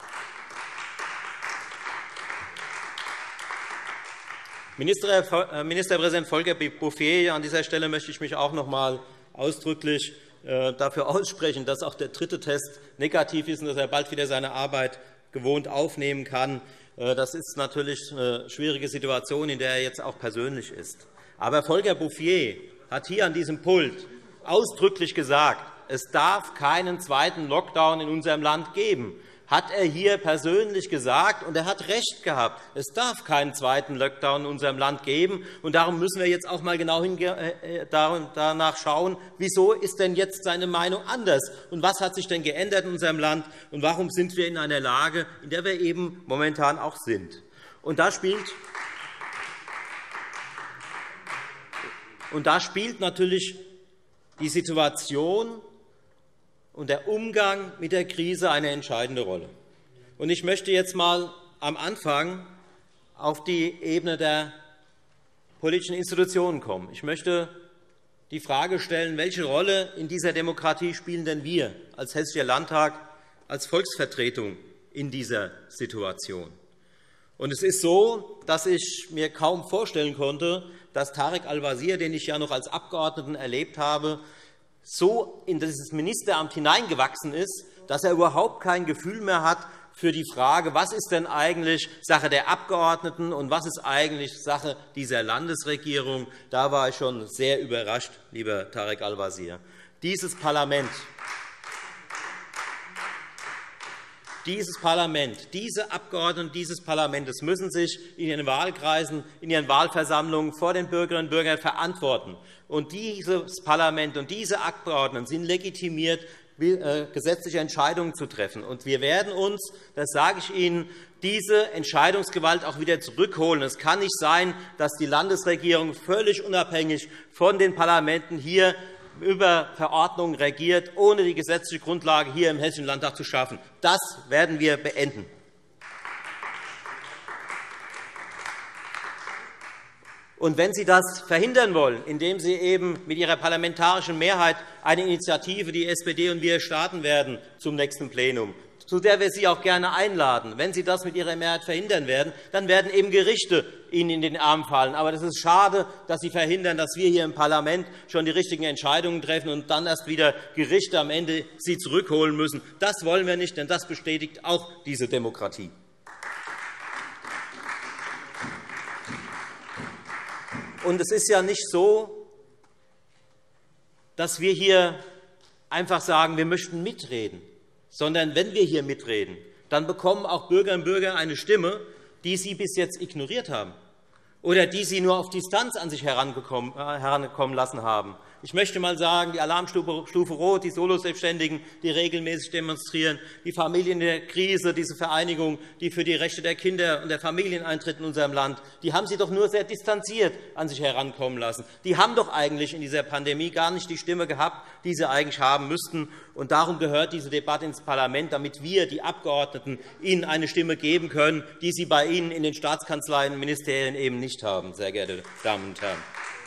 Ministerpräsident Volker Bouffier, an dieser Stelle möchte ich mich auch noch einmal ausdrücklich dafür aussprechen, dass auch der 3. Test negativ ist und dass er bald wieder seine Arbeit gewohnt aufnehmen kann. Das ist natürlich eine schwierige Situation, in der er jetzt auch persönlich ist. Aber Volker Bouffier hat hier an diesem Pult ausdrücklich gesagt, es darf keinen zweiten Lockdown in unserem Land geben. Hat er hier persönlich gesagt, und er hat recht gehabt. Es darf keinen zweiten Lockdown in unserem Land geben. Und darum müssen wir jetzt auch einmal genau danach schauen, wieso ist denn jetzt seine Meinung anders und was hat sich denn geändert in unserem Land und warum sind wir in einer Lage, in der wir eben momentan auch sind. Und da spielt natürlich die Situation und der Umgang mit der Krise eine entscheidende Rolle. Ich möchte jetzt einmal am Anfang auf die Ebene der politischen Institutionen kommen. Ich möchte die Frage stellen, welche Rolle in dieser Demokratie spielen denn wir als Hessischer Landtag, als Volksvertretung in dieser Situation? Es ist so, dass ich mir kaum vorstellen konnte, dass Tarek Al-Wazir, den ich ja noch als Abgeordneten erlebt habe, so in dieses Ministeramt hineingewachsen ist, dass er überhaupt kein Gefühl mehr hat für die Frage, was ist denn eigentlich Sache der Abgeordneten und was ist eigentlich Sache dieser Landesregierung. Da war ich schon sehr überrascht, lieber Tarek Al-Wazir. Dieses Parlament, diese Abgeordneten dieses Parlaments müssen sich in ihren Wahlkreisen, in ihren Wahlversammlungen vor den Bürgerinnen und Bürgern verantworten. Und dieses Parlament und diese Abgeordneten sind legitimiert, gesetzliche Entscheidungen zu treffen. Und wir werden uns, das sage ich Ihnen, diese Entscheidungsgewalt auch wieder zurückholen. Es kann nicht sein, dass die Landesregierung völlig unabhängig von den Parlamenten hier über Verordnungen regiert, ohne die gesetzliche Grundlage hier im Hessischen Landtag zu schaffen. Das werden wir beenden. Und wenn Sie das verhindern wollen, indem Sie eben mit Ihrer parlamentarischen Mehrheit eine Initiative, die SPD und wir starten werden, zum nächsten Plenum, zu der wir Sie auch gerne einladen, wenn Sie das mit Ihrer Mehrheit verhindern werden, dann werden eben Gerichte Ihnen in den Arm fallen. Aber das ist schade, dass Sie verhindern, dass wir hier im Parlament schon die richtigen Entscheidungen treffen und dann erst wieder Gerichte am Ende Sie zurückholen müssen. Das wollen wir nicht, denn das bestätigt auch diese Demokratie. Und es ist ja nicht so, dass wir hier einfach sagen, wir möchten mitreden, sondern wenn wir hier mitreden, dann bekommen auch Bürgerinnen und Bürger eine Stimme, die sie bis jetzt ignoriert haben oder die sie nur auf Distanz an sich herankommen lassen haben. Ich möchte einmal sagen, die Alarmstufe Rot, die Soloselbstständigen, die regelmäßig demonstrieren, die Familien der Krise, diese Vereinigung, die für die Rechte der Kinder und der Familien eintritt in unserem Land, die haben Sie doch nur sehr distanziert an sich herankommen lassen. Die haben doch eigentlich in dieser Pandemie gar nicht die Stimme gehabt, die sie eigentlich haben müssten. Und darum gehört diese Debatte ins Parlament, damit wir, die Abgeordneten, Ihnen eine Stimme geben können, die Sie bei Ihnen in den Staatskanzleien und Ministerien eben nicht haben, sehr geehrte Damen und Herren.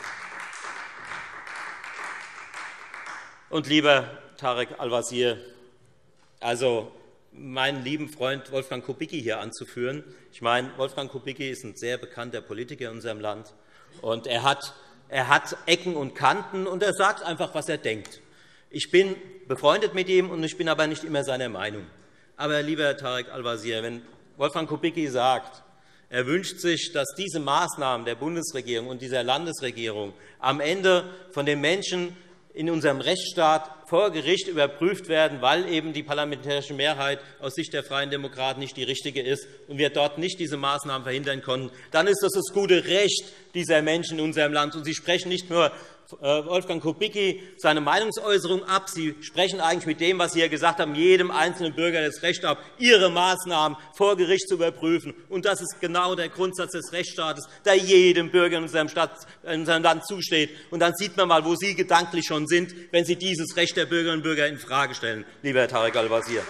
Und lieber Tarek Al-Wazir, also meinen lieben Freund Wolfgang Kubicki hier anzuführen. Ich meine, Wolfgang Kubicki ist ein sehr bekannter Politiker in unserem Land. Und er hat Ecken und Kanten, und er sagt einfach, was er denkt. Ich bin befreundet mit ihm, und ich bin aber nicht immer seiner Meinung. Aber, lieber Tarek Al-Wazir, wenn Wolfgang Kubicki sagt, er wünscht sich, dass diese Maßnahmen der Bundesregierung und dieser Landesregierung am Ende von den Menschen in unserem Rechtsstaat vor Gericht überprüft werden, weil eben die parlamentarische Mehrheit aus Sicht der Freien Demokraten nicht die richtige ist und wir dort nicht diese Maßnahmen verhindern konnten, dann ist das das gute Recht dieser Menschen in unserem Land. Und Sie sprechen nicht nur Wolfgang Kubicki seine Meinungsäußerung ab. Sie sprechen eigentlich mit dem, was Sie hier gesagt haben, jedem einzelnen Bürger das Recht ab, Ihre Maßnahmen vor Gericht zu überprüfen. Und das ist genau der Grundsatz des Rechtsstaates, der jedem Bürger in unserem Land zusteht. Und dann sieht man einmal, wo Sie gedanklich schon sind, wenn Sie dieses Recht der Bürgerinnen und Bürger infrage stellen, lieber Herr Tarek Al-Wazir.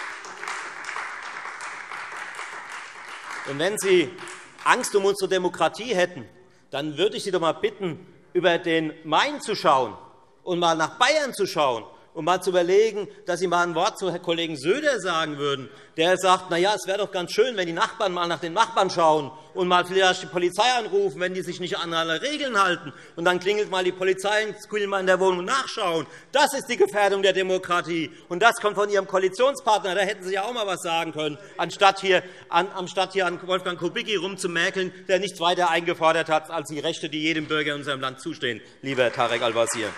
Und wenn Sie Angst um unsere Demokratie hätten, dann würde ich Sie doch einmal bitten, über den Main zu schauen und mal nach Bayern zu schauen und mal zu überlegen, dass Sie mal ein Wort zu Herrn Kollegen Söder sagen würden, der sagt, na ja, es wäre doch ganz schön, wenn die Nachbarn mal nach den Nachbarn schauen und mal vielleicht die Polizei anrufen, wenn die sich nicht an alle Regeln halten. Und dann klingelt mal die Polizei und will mal in der Wohnung nachschauen. Das ist die Gefährdung der Demokratie. Und das kommt von Ihrem Koalitionspartner. Da hätten Sie ja auch mal etwas sagen können, anstatt hier an Wolfgang Kubicki rumzumäkeln, der nichts weiter eingefordert hat als die Rechte, die jedem Bürger in unserem Land zustehen, lieber Tarek Al-Wazir.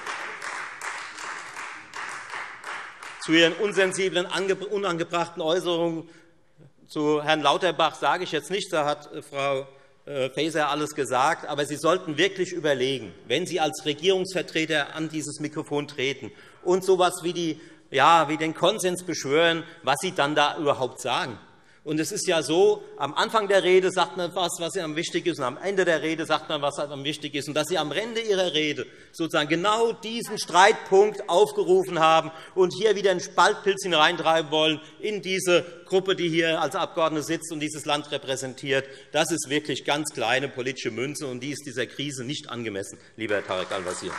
Zu Ihren unsensiblen, unangebrachten Äußerungen zu Herrn Lauterbach sage ich jetzt nichts. Da hat Frau Faeser alles gesagt. Aber Sie sollten wirklich überlegen, wenn Sie als Regierungsvertreter an dieses Mikrofon treten und so etwas wie den Konsens beschwören, was Sie dann da überhaupt sagen. Und es ist ja so, am Anfang der Rede sagt man etwas, was am wichtig ist, und am Ende der Rede sagt man, was am wichtig ist. Und dass Sie am Ende Ihrer Rede sozusagen genau diesen Streitpunkt aufgerufen haben und hier wieder einen Spaltpilz hineintreiben wollen in diese Gruppe, die hier als Abgeordnete sitzt und dieses Land repräsentiert, das ist wirklich ganz kleine politische Münze, und die ist dieser Krise nicht angemessen, lieber Herr Tarek Al-Wazir.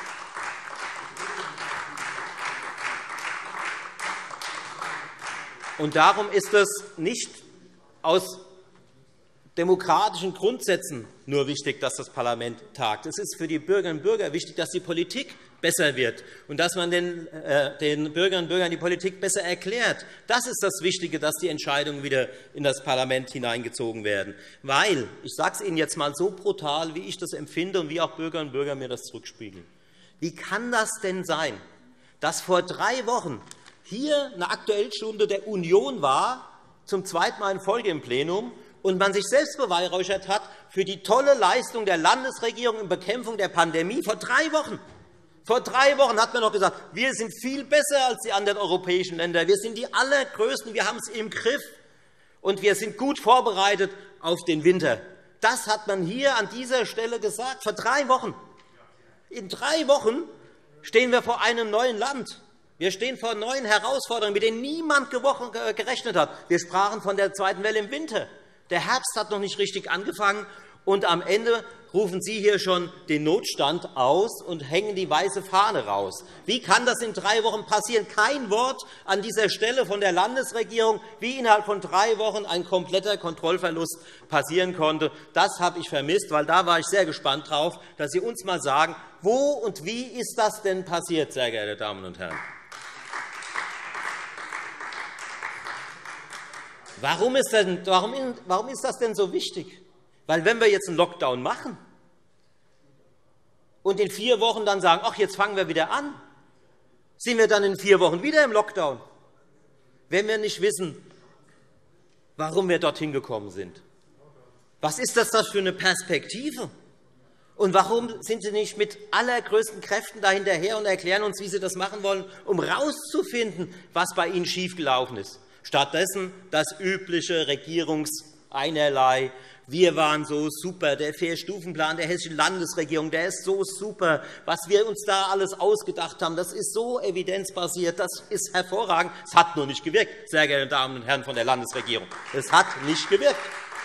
Und darum ist es nicht aus demokratischen Grundsätzen nur wichtig, dass das Parlament tagt. Es ist für die Bürgerinnen und Bürger wichtig, dass die Politik besser wird und dass man den Bürgerinnen und Bürgern die Politik besser erklärt. Das ist das Wichtige, dass die Entscheidungen wieder in das Parlament hineingezogen werden. Weil, ich sage es Ihnen jetzt einmal so brutal, wie ich das empfinde und wie auch Bürgerinnen und Bürger mir das zurückspiegeln. Wie kann das denn sein, dass vor 3 Wochen hier eine Aktuellstunde der Union war, zum zweiten Mal in Folge im Plenum, und man sich selbst beweihräuchert hat für die tolle Leistung der Landesregierung in Bekämpfung der Pandemie vor 3 Wochen. Vor 3 Wochen hat man noch gesagt, wir sind viel besser als die anderen europäischen Länder. Wir sind die Allergrößten, wir haben es im Griff, und wir sind gut vorbereitet auf den Winter. Das hat man hier an dieser Stelle gesagt, vor 3 Wochen. In 3 Wochen stehen wir vor einem neuen Land. Wir stehen vor neuen Herausforderungen, mit denen niemand gerechnet hat. Wir sprachen von der zweiten Welle im Winter. Der Herbst hat noch nicht richtig angefangen, und am Ende rufen Sie hier schon den Notstand aus und hängen die weiße Fahne raus. Wie kann das in 3 Wochen passieren? Kein Wort an dieser Stelle von der Landesregierung, wie innerhalb von 3 Wochen ein kompletter Kontrollverlust passieren konnte. Das habe ich vermisst, weil da war ich sehr gespannt darauf, dass Sie uns einmal sagen, wo und wie ist das denn passiert, sehr geehrte Damen und Herren? Warum ist das denn so wichtig? Weil wenn wir jetzt einen Lockdown machen und in 4 Wochen dann sagen, ach, jetzt fangen wir wieder an, sind wir dann in 4 Wochen wieder im Lockdown, wenn wir nicht wissen, warum wir dorthin gekommen sind. Was ist das für eine Perspektive? Und warum sind Sie nicht mit allergrößten Kräften dahinterher und erklären uns, wie Sie das machen wollen, um herauszufinden, was bei Ihnen schiefgelaufen ist? Stattdessen das übliche Regierungseinerlei. Wir waren so super, der 4-Stufenplan der Hessischen Landesregierung, der ist so super. Was wir uns da alles ausgedacht haben, das ist so evidenzbasiert, das ist hervorragend. Es hat nur nicht gewirkt, sehr geehrte Damen und Herren von der Landesregierung. Es hat nicht gewirkt.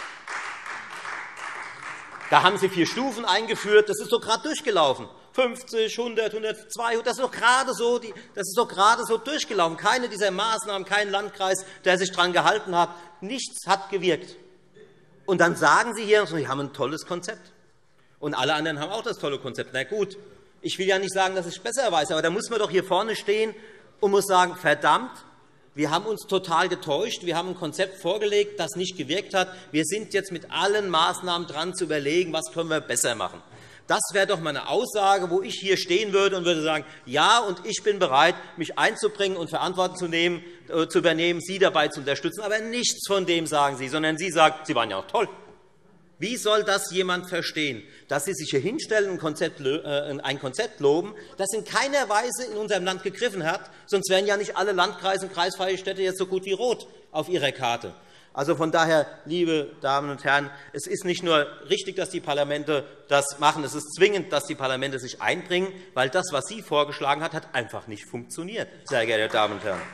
Da haben Sie 4 Stufen eingeführt, das ist doch gerade durchgelaufen. 50, 100, 100, 200, das ist doch gerade so durchgelaufen. Keine dieser Maßnahmen, kein Landkreis, der sich daran gehalten hat. Nichts hat gewirkt. Und dann sagen Sie hier, Sie haben ein tolles Konzept. Und alle anderen haben auch das tolle Konzept. Na gut, ich will ja nicht sagen, dass ich es besser weiß, aber da muss man doch hier vorne stehen und muss sagen, verdammt, wir haben uns total getäuscht. Wir haben ein Konzept vorgelegt, das nicht gewirkt hat. Wir sind jetzt mit allen Maßnahmen dran, zu überlegen, was können wir besser machen. Das wäre doch mal eine Aussage, wo ich hier stehen würde und würde sagen, ja, und ich bin bereit, mich einzubringen und Verantwortung zu übernehmen, Sie dabei zu unterstützen. Aber nichts von dem sagen Sie, sondern Sie sagen, Sie waren ja auch toll. Wie soll das jemand verstehen, dass Sie sich hier hinstellen und ein Konzept loben, das in keiner Weise in unserem Land gegriffen hat? Sonst wären ja nicht alle Landkreise und kreisfreie Städte jetzt so gut wie rot auf Ihrer Karte. Also von daher, liebe Damen und Herren, es ist nicht nur richtig, dass die Parlamente das machen, es ist zwingend, dass die Parlamente sich einbringen, weil das, was Sie vorgeschlagen haben, hat einfach nicht funktioniert, sehr geehrte Damen und Herren.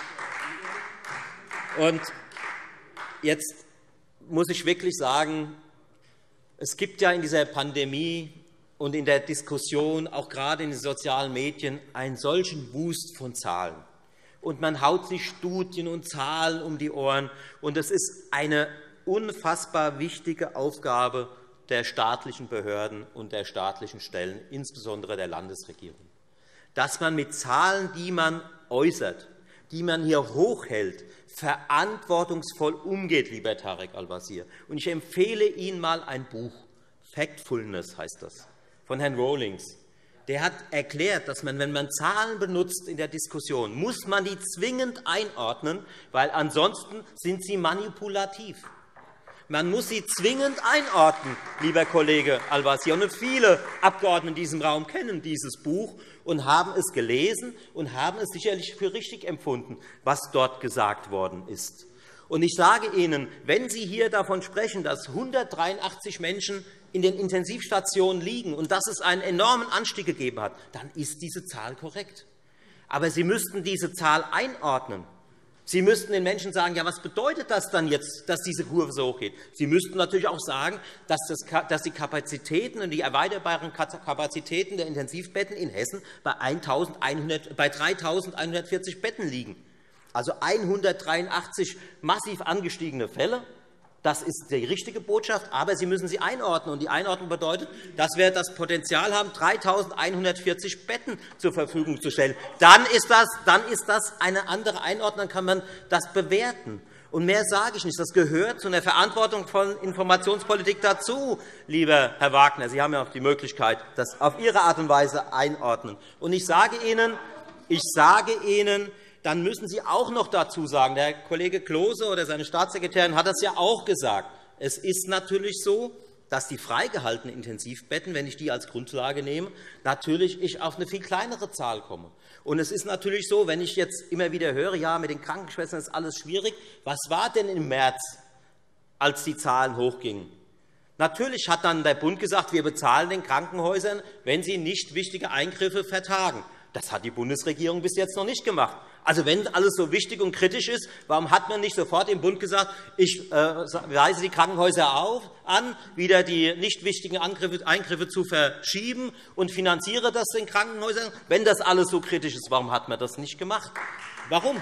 Und jetzt muss ich wirklich sagen, es gibt ja in dieser Pandemie und in der Diskussion, auch gerade in den sozialen Medien, einen solchen Wust von Zahlen. Und man haut sich Studien und Zahlen um die Ohren. Und es ist eine unfassbar wichtige Aufgabe der staatlichen Behörden und der staatlichen Stellen, insbesondere der Landesregierung, dass man mit Zahlen, die man äußert, die man hier hochhält, verantwortungsvoll umgeht, lieber Tarek Al-Wazir. Und ich empfehle Ihnen einmal ein Buch, Factfulness heißt das, von Herrn Rawlings. Der hat erklärt, dass man, wenn man Zahlen benutzt in der Diskussion, muss man die zwingend einordnen, weil ansonsten sind sie manipulativ. Man muss sie zwingend einordnen, lieber Kollege Al-Wazir. Und viele Abgeordnete in diesem Raum kennen dieses Buch und haben es gelesen und haben es sicherlich für richtig empfunden, was dort gesagt worden ist. Und ich sage Ihnen, wenn Sie hier davon sprechen, dass 183 Menschen in den Intensivstationen liegen und dass es einen enormen Anstieg gegeben hat, dann ist diese Zahl korrekt. Aber Sie müssten diese Zahl einordnen. Sie müssten den Menschen sagen, ja, was bedeutet das dann jetzt, dass diese Kurve so hoch geht? Sie müssten natürlich auch sagen, dass die Kapazitäten und die erweiterbaren Kapazitäten der Intensivbetten in Hessen bei 3.140 Betten liegen. Also 183 massiv angestiegene Fälle. Das ist die richtige Botschaft, aber Sie müssen sie einordnen. Und die Einordnung bedeutet, dass wir das Potenzial haben, 3.140 Betten zur Verfügung zu stellen. Dann ist das eine andere Einordnung, dann kann man das bewerten. Und mehr sage ich nicht. Das gehört zu einer Verantwortung von Informationspolitik dazu, lieber Herr Wagner. Sie haben ja auch die Möglichkeit, das auf Ihre Art und Weise einordnen. Und ich sage Ihnen, dann müssen Sie auch noch dazu sagen, der Kollege Klose oder seine Staatssekretärin hat das ja auch gesagt, es ist natürlich so, dass die freigehaltenen Intensivbetten, wenn ich die als Grundlage nehme, natürlich ich auf eine viel kleinere Zahl komme. Und es ist natürlich so, wenn ich jetzt immer wieder höre, ja, mit den Krankenschwestern ist alles schwierig. Was war denn im März, als die Zahlen hochgingen? Natürlich hat dann der Bund gesagt, wir bezahlen den Krankenhäusern, wenn sie nicht wichtige Eingriffe vertagen. Das hat die Bundesregierung bis jetzt noch nicht gemacht. Also, wenn alles so wichtig und kritisch ist, warum hat man nicht sofort im Bund gesagt, ich weise die Krankenhäuser an, wieder die nicht wichtigen Eingriffe zu verschieben und finanziere das in Krankenhäusern? Wenn das alles so kritisch ist, warum hat man das nicht gemacht? Warum?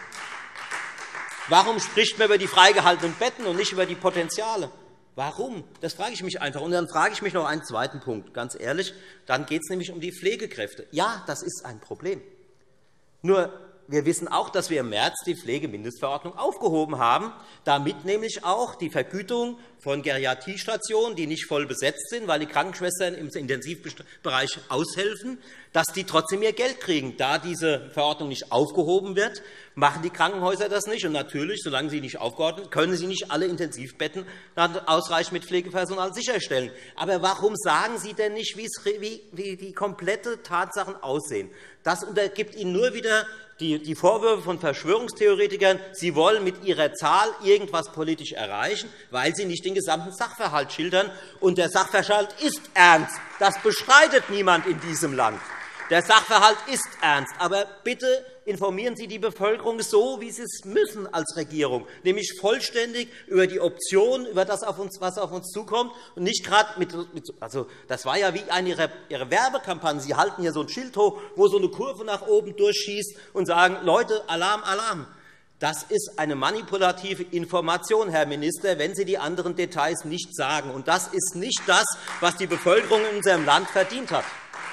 Warum spricht man über die freigehaltenen Betten und nicht über die Potenziale? Warum? Das frage ich mich einfach. Und dann frage ich mich noch einen zweiten Punkt. Ganz ehrlich, dann geht es nämlich um die Pflegekräfte. Ja, das ist ein Problem. Nur, wir wissen auch, dass wir im März die Pflegemindestverordnung aufgehoben haben, damit nämlich auch die Vergütung von Geriatriestationen, die nicht voll besetzt sind, weil die Krankenschwestern im Intensivbereich aushelfen, dass die trotzdem ihr Geld kriegen. Da diese Verordnung nicht aufgehoben wird, machen die Krankenhäuser das nicht. Und natürlich, solange sie nicht aufgehoben sind, können sie nicht alle Intensivbetten ausreichend mit Pflegepersonal sicherstellen. Aber warum sagen Sie denn nicht, wie die komplette Tatsachen aussehen? Das untergibt Ihnen nur wieder die Vorwürfe von Verschwörungstheoretikern, Sie wollen mit Ihrer Zahl irgendetwas politisch erreichen, weil Sie nicht den gesamten Sachverhalt schildern. Und der Sachverhalt ist ernst. Das bestreitet niemand in diesem Land. Der Sachverhalt ist ernst. Aber bitte informieren Sie die Bevölkerung so, wie Sie es müssen als Regierung, nämlich vollständig über die Optionen, über das, was auf uns zukommt, und nicht gerade also, das war ja wie Ihre Werbekampagne. Sie halten hier so ein Schild hoch, wo so eine Kurve nach oben durchschießt und sagen, Leute, Alarm, Alarm. Das ist eine manipulative Information, Herr Minister, wenn Sie die anderen Details nicht sagen. Und das ist nicht das, was die Bevölkerung in unserem Land verdient hat.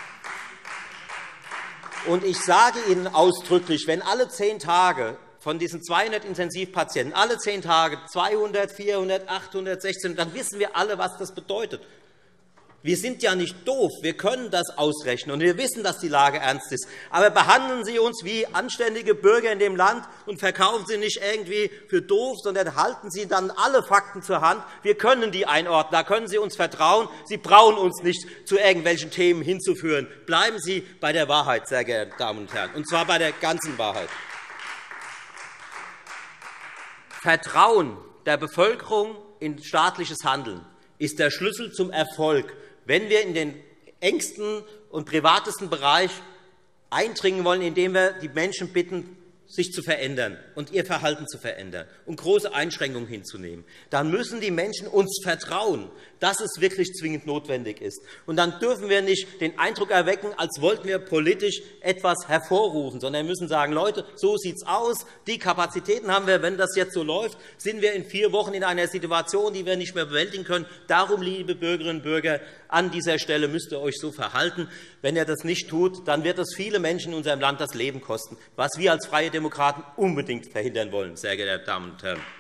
Und ich sage Ihnen ausdrücklich, wenn alle 10 Tage von diesen 200 Intensivpatienten, alle 10 Tage 200, 400, 800, 16, dann wissen wir alle, was das bedeutet. Wir sind ja nicht doof. Wir können das ausrechnen, und wir wissen, dass die Lage ernst ist. Aber behandeln Sie uns wie anständige Bürger in dem Land und verkaufen Sie nicht irgendwie für doof, sondern halten Sie dann alle Fakten zur Hand. Wir können die einordnen. Da können Sie uns vertrauen. Sie brauchen uns nicht zu irgendwelchen Themen hinzuführen. Bleiben Sie bei der Wahrheit, sehr geehrte Damen und Herren, und zwar bei der ganzen Wahrheit. Vertrauen der Bevölkerung in staatliches Handeln ist der Schlüssel zum Erfolg, wenn wir in den engsten und privatesten Bereich eindringen wollen, indem wir die Menschen bitten, sich zu verändern und ihr Verhalten zu verändern und große Einschränkungen hinzunehmen, dann müssen die Menschen uns vertrauen, dass es wirklich zwingend notwendig ist. Und dann dürfen wir nicht den Eindruck erwecken, als wollten wir politisch etwas hervorrufen, sondern wir müssen sagen, Leute, so sieht es aus, die Kapazitäten haben wir. Wenn das jetzt so läuft, sind wir in 4 Wochen in einer Situation, die wir nicht mehr bewältigen können. Darum, liebe Bürgerinnen und Bürger, an dieser Stelle müsst ihr euch so verhalten. Wenn ihr das nicht tut, dann wird es viele Menschen in unserem Land das Leben kosten, was wir als Freie Demokraten unbedingt verhindern wollen, sehr geehrte Damen und Herren.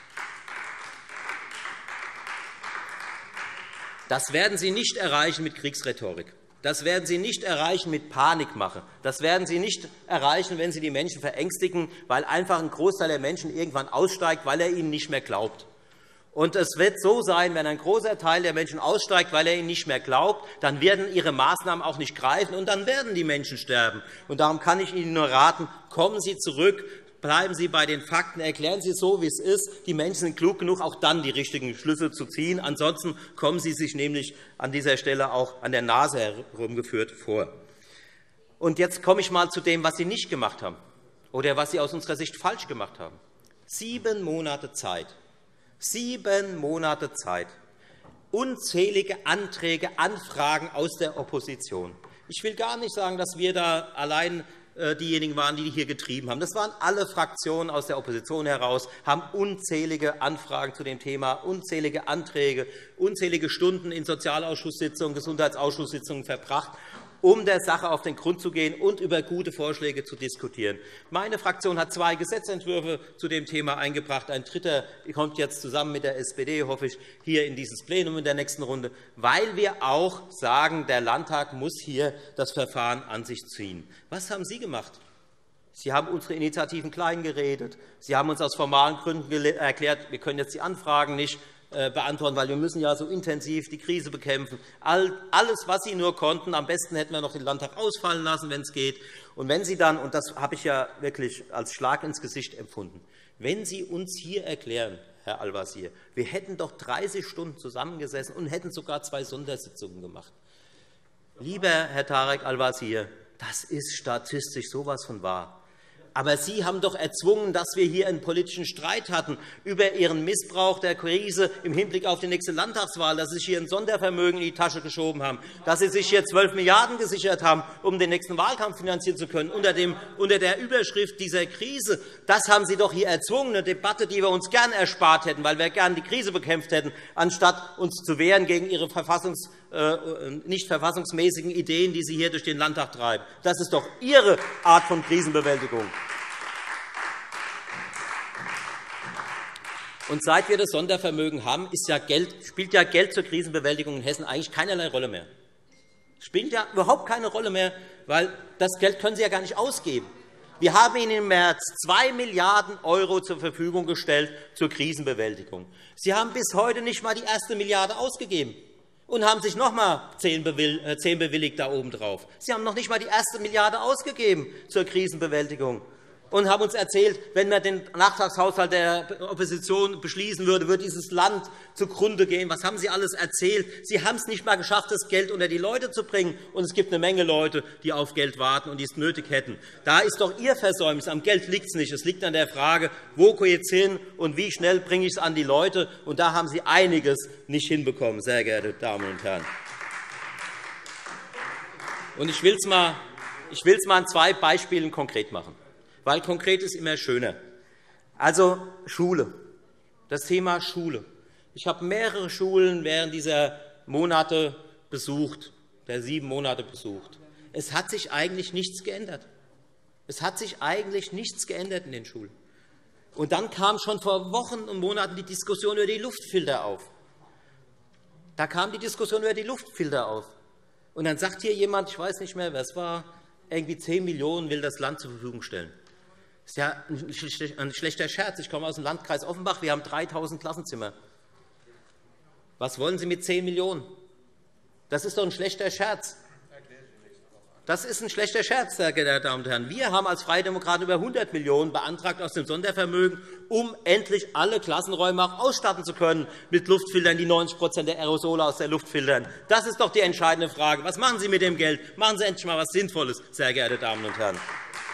Das werden Sie nicht erreichen mit Kriegsrhetorik. Das werden Sie nicht erreichen mit Panikmache. Das werden Sie nicht erreichen, wenn Sie die Menschen verängstigen, weil einfach ein Großteil der Menschen irgendwann aussteigt, weil er Ihnen nicht mehr glaubt. Und es wird so sein, wenn ein großer Teil der Menschen aussteigt, weil er ihnen nicht mehr glaubt, dann werden Ihre Maßnahmen auch nicht greifen, und dann werden die Menschen sterben. Und darum kann ich Ihnen nur raten, kommen Sie zurück, bleiben Sie bei den Fakten, erklären Sie so, wie es ist. Die Menschen sind klug genug, auch dann die richtigen Schlüsse zu ziehen. Ansonsten kommen Sie sich nämlich an dieser Stelle auch an der Nase herumgeführt vor. Und jetzt komme ich einmal zu dem, was Sie nicht gemacht haben oder was Sie aus unserer Sicht falsch gemacht haben. 7 Monate Zeit. 7 Monate Zeit, unzählige Anträge, Anfragen aus der Opposition. Ich will gar nicht sagen, dass wir da allein diejenigen waren, die hier getrieben haben. Das waren alle Fraktionen aus der Opposition heraus, haben unzählige Anfragen zu dem Thema, unzählige Anträge, unzählige Stunden in Sozialausschusssitzungen, Gesundheitsausschusssitzungen verbracht, um der Sache auf den Grund zu gehen und über gute Vorschläge zu diskutieren. Meine Fraktion hat 2 Gesetzentwürfe zu dem Thema eingebracht. Ein dritter kommt jetzt zusammen mit der SPD, hoffe ich, hier in dieses Plenum in der nächsten Runde, weil wir auch sagen, der Landtag muss hier das Verfahren an sich ziehen. Was haben Sie gemacht? Sie haben unsere Initiativen kleingeredet. Sie haben uns aus formalen Gründen erklärt, wir können jetzt die Anfragen nicht beantworten, weil wir müssen ja so intensiv die Krise bekämpfen. Alles, was Sie nur konnten. Am besten hätten wir noch den Landtag ausfallen lassen, wenn es geht. Und wenn Sie dann, und das habe ich ja wirklich als Schlag ins Gesicht empfunden, wenn Sie uns hier erklären, Herr Al-Wazir, wir hätten doch 30 Stunden zusammengesessen und hätten sogar 2 Sondersitzungen gemacht. Lieber Herr Tarek Al-Wazir, das ist statistisch sowas von wahr. Aber Sie haben doch erzwungen, dass wir hier einen politischen Streit hatten über Ihren Missbrauch der Krise im Hinblick auf die nächste Landtagswahl, dass Sie sich hier ein Sondervermögen in die Tasche geschoben haben, dass Sie sich hier 12 Milliarden € gesichert haben, um den nächsten Wahlkampf finanzieren zu können, unter der Überschrift dieser Krise. Das haben Sie doch hier erzwungen, eine Debatte, die wir uns gern erspart hätten, weil wir gern die Krise bekämpft hätten, anstatt uns zu wehren gegen Ihre nicht verfassungsmäßigen Ideen, die Sie hier durch den Landtag treiben. Das ist doch Ihre Art von Krisenbewältigung. Und seit wir das Sondervermögen haben, spielt ja Geld zur Krisenbewältigung in Hessen eigentlich keinerlei Rolle mehr. Spielt ja überhaupt keine Rolle mehr, weil das Geld können Sie ja gar nicht ausgeben. Wir haben Ihnen im März 2 Milliarden € zur Verfügung gestellt zur Krisenbewältigung. Sie haben bis heute nicht einmal die erste Milliarde ausgegeben und haben sich noch einmal 10 bewilligt da oben drauf. Sie haben noch nicht einmal die erste Milliarde ausgegeben zur Krisenbewältigung und haben uns erzählt, wenn man den Nachtragshaushalt der Opposition beschließen würde, würde dieses Land zugrunde gehen. Was haben Sie alles erzählt? Sie haben es nicht einmal geschafft, das Geld unter die Leute zu bringen. Und es gibt eine Menge Leute, die auf Geld warten und die es nötig hätten. Da ist doch Ihr Versäumnis. Am Geld liegt es nicht. Es liegt an der Frage, wo gehe ich jetzt hin und wie schnell bringe ich es an die Leute. Und da haben Sie einiges nicht hinbekommen, sehr geehrte Damen und Herren. Und ich will es mal an 2 Beispielen konkret machen, weil konkret ist immer schöner. Also Schule, das Thema Schule. Ich habe mehrere Schulen während dieser Monate besucht, der 7 Monate besucht. Es hat sich eigentlich nichts geändert. Es hat sich eigentlich nichts geändert in den Schulen. Und dann kam schon vor Wochen und Monaten die Diskussion über die Luftfilter auf. Da kam die Diskussion über die Luftfilter auf. Und dann sagt hier jemand, ich weiß nicht mehr, wer es war, irgendwie 10 Millionen € will das Land zur Verfügung stellen. Das ist ja ein schlechter Scherz. Ich komme aus dem Landkreis Offenbach. Wir haben 3.000 Klassenzimmer. Was wollen Sie mit 10 Millionen €? Das ist doch ein schlechter Scherz. Das ist ein schlechter Scherz, sehr geehrte Damen und Herren. Wir haben als Freie Demokraten über 100 Millionen € beantragt aus dem Sondervermögen, um endlich alle Klassenräume auch ausstatten zu können mit Luftfiltern, die 90% der Aerosole aus der Luft filtern. Das ist doch die entscheidende Frage. Was machen Sie mit dem Geld? Machen Sie endlich einmal etwas Sinnvolles, sehr geehrte Damen und Herren.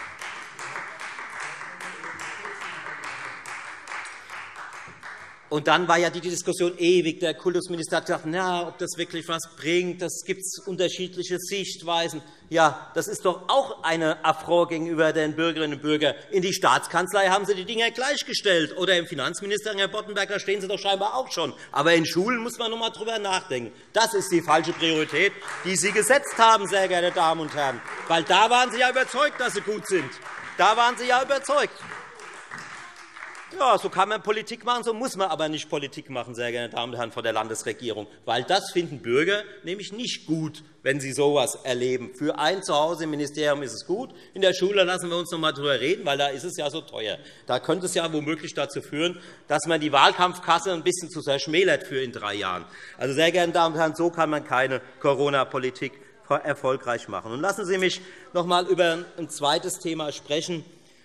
Und dann war ja die Diskussion ewig. Der Kultusminister hat gesagt, ob das wirklich etwas bringt, das gibt es unterschiedliche Sichtweisen. Ja, das ist doch auch eine Affront gegenüber den Bürgerinnen und Bürgern. In die Staatskanzlei haben Sie die Dinger gleichgestellt. Oder im Finanzministerium, Herr Boddenberg, da stehen Sie doch scheinbar auch schon. Aber in Schulen muss man noch einmal darüber nachdenken. Das ist die falsche Priorität, die Sie gesetzt haben, sehr geehrte Damen und Herren. Weil da waren Sie ja überzeugt, dass sie gut sind. Da waren Sie ja überzeugt. Ja, so kann man Politik machen, so muss man aber nicht Politik machen, sehr geehrte Damen und Herren von der Landesregierung. Weil das finden Bürger nämlich nicht gut, wenn sie so etwas erleben. Für ein Zuhause im Ministerium ist es gut, in der Schule lassen wir uns noch einmal darüber reden, weil da ist es ja so teuer. Da könnte es ja womöglich dazu führen, dass man die Wahlkampfkasse ein bisschen zu zerschmälert für in 3 Jahren. Also, sehr geehrte Damen und Herren, so kann man keine Corona-Politik erfolgreich machen. Und lassen Sie mich noch einmal über ein zweites Thema sprechen.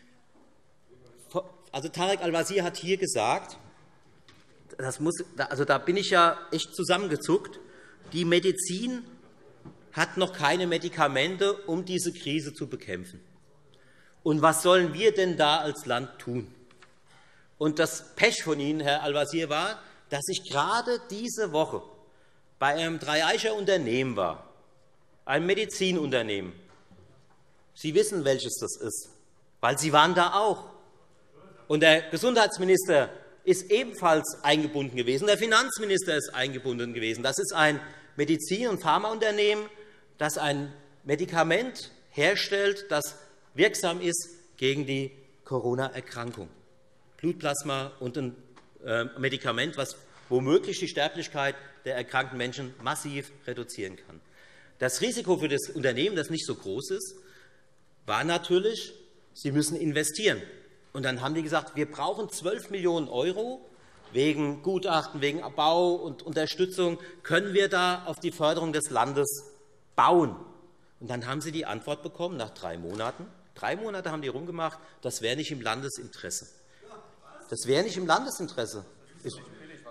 Also, Tarek Al-Wazir hat hier gesagt, da bin ich ja echt zusammengezuckt, die Medizin hat noch keine Medikamente, um diese Krise zu bekämpfen. Und was sollen wir denn da als Land tun? Und das Pech von Ihnen, Herr Al-Wazir, war, dass ich gerade diese Woche bei einem Dreieicher Unternehmen war, einem Medizinunternehmen. Sie wissen, welches das ist, weil Sie waren da auch. Und der Gesundheitsminister ist ebenfalls eingebunden gewesen. Der Finanzminister ist eingebunden gewesen. Das ist ein Medizin- und Pharmaunternehmen, das ein Medikament herstellt, das wirksam ist gegen die Corona-Erkrankung. Blutplasma und ein Medikament, das womöglich die Sterblichkeit der erkrankten Menschen massiv reduzieren kann. Das Risiko für das Unternehmen, das nicht so groß ist, war natürlich, sie müssen investieren. Und dann haben die gesagt, wir brauchen 12 Millionen € wegen Gutachten, wegen Bau und Unterstützung. Können wir da auf die Förderung des Landes bauen? Und dann haben sie die Antwort bekommen nach 3 Monaten. 3 Monate haben die rumgemacht, das wäre nicht im Landesinteresse. Das wäre nicht im Landesinteresse.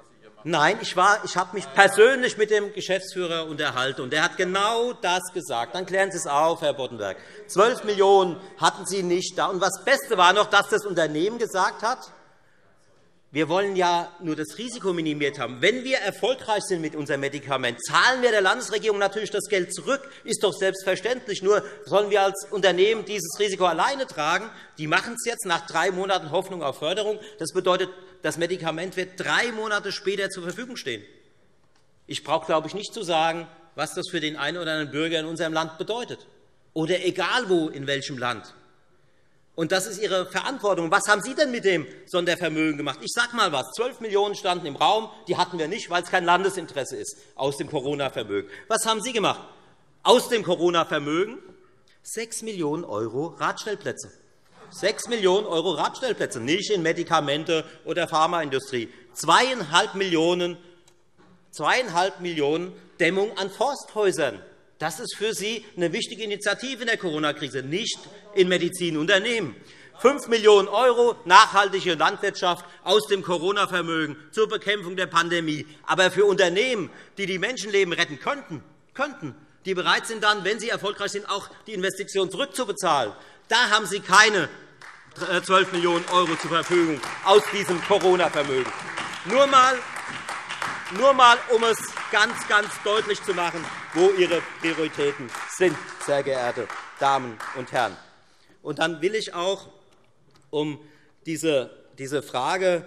Nein, ich habe mich persönlich mit dem Geschäftsführer unterhalten, und der hat genau das gesagt. Dann klären Sie es auf, Herr Boddenberg. 12 Millionen € hatten Sie nicht da. Und das Beste war noch, dass das Unternehmen gesagt hat, wir wollen ja nur das Risiko minimiert haben. Wenn wir erfolgreich sind mit unserem Medikament, zahlen wir der Landesregierung natürlich das Geld zurück. Ist doch selbstverständlich. Nur sollen wir als Unternehmen dieses Risiko alleine tragen? Die machen es jetzt nach 3 Monaten Hoffnung auf Förderung. Das bedeutet, das Medikament wird 3 Monate später zur Verfügung stehen. Ich brauche, glaube ich, nicht zu sagen, was das für den einen oder anderen Bürger in unserem Land bedeutet. Oder egal wo, in welchem Land. Und das ist Ihre Verantwortung. Was haben Sie denn mit dem Sondervermögen gemacht? Ich sage mal was. 12 Millionen € standen im Raum. Die hatten wir nicht, weil es kein Landesinteresse ist, aus dem Corona-Vermögen. Was haben Sie gemacht? Aus dem Corona-Vermögen 6 Millionen € Radstellplätze. 6 Millionen € Radstellplätze, nicht in Medikamente oder Pharmaindustrie. 2,5 Millionen Dämmung an Forsthäusern. Das ist für Sie eine wichtige Initiative in der Corona-Krise, nicht in Medizinunternehmen. 5 Millionen € nachhaltige Landwirtschaft aus dem Corona-Vermögen zur Bekämpfung der Pandemie. Aber für Unternehmen, die die Menschenleben retten könnten, die bereit sind, dann, wenn sie erfolgreich sind, auch die Investitionen zurückzubezahlen, da haben Sie keine 12 Millionen € zur Verfügung aus diesem Corona-Vermögen. Nur einmal, um es ganz deutlich zu machen, wo Ihre Prioritäten sind, sehr geehrte Damen und Herren. Und dann will ich auch um diese Frage,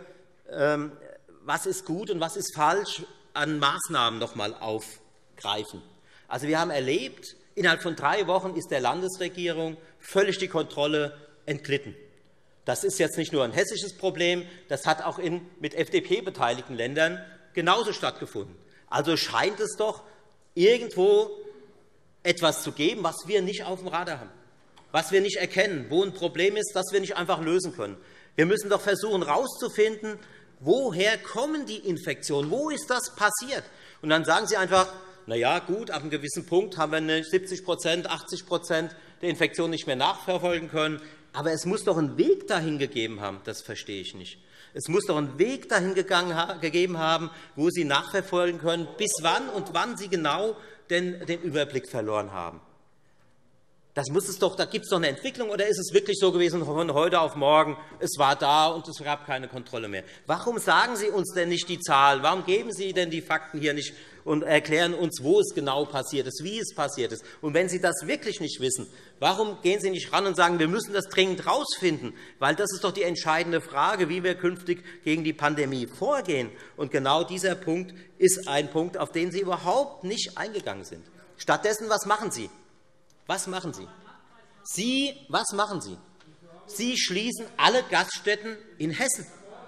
was ist gut und was ist falsch, an Maßnahmen noch einmal aufgreifen. Also, wir haben erlebt, innerhalb von 3 Wochen ist der Landesregierung völlig die Kontrolle entglitten. Das ist jetzt nicht nur ein hessisches Problem, das hat auch in mit FDP beteiligten Ländern genauso stattgefunden. Also scheint es doch irgendwo etwas zu geben, was wir nicht auf dem Radar haben, was wir nicht erkennen, wo ein Problem ist, das wir nicht einfach lösen können. Wir müssen doch versuchen, herauszufinden, woher kommen die Infektionen, wo ist das passiert? Und dann sagen Sie einfach, na ja, gut, ab einem gewissen Punkt haben wir 70 %, 80% der Infektionen nicht mehr nachverfolgen können. Aber es muss doch einen Weg dahin gegeben haben, das verstehe ich nicht. Es muss doch einen Weg dahin gegeben haben, wo Sie nachverfolgen können, bis wann und wann Sie genau den Überblick verloren haben. Das muss es doch, da gibt es doch eine Entwicklung, oder ist es wirklich so gewesen, von heute auf morgen, es war da und es gab keine Kontrolle mehr? Warum sagen Sie uns denn nicht die Zahl? Warum geben Sie denn die Fakten hier nicht und erklären uns, wo es genau passiert ist, wie es passiert ist? Und wenn Sie das wirklich nicht wissen, warum gehen Sie nicht ran und sagen, wir müssen das dringend herausfinden? Weil das ist doch die entscheidende Frage, wie wir künftig gegen die Pandemie vorgehen. Und genau dieser Punkt ist ein Punkt, auf den Sie überhaupt nicht eingegangen sind. Stattdessen, was machen Sie? Was machen Sie? Was machen Sie? Sie schließen alle Gaststätten in Hessen.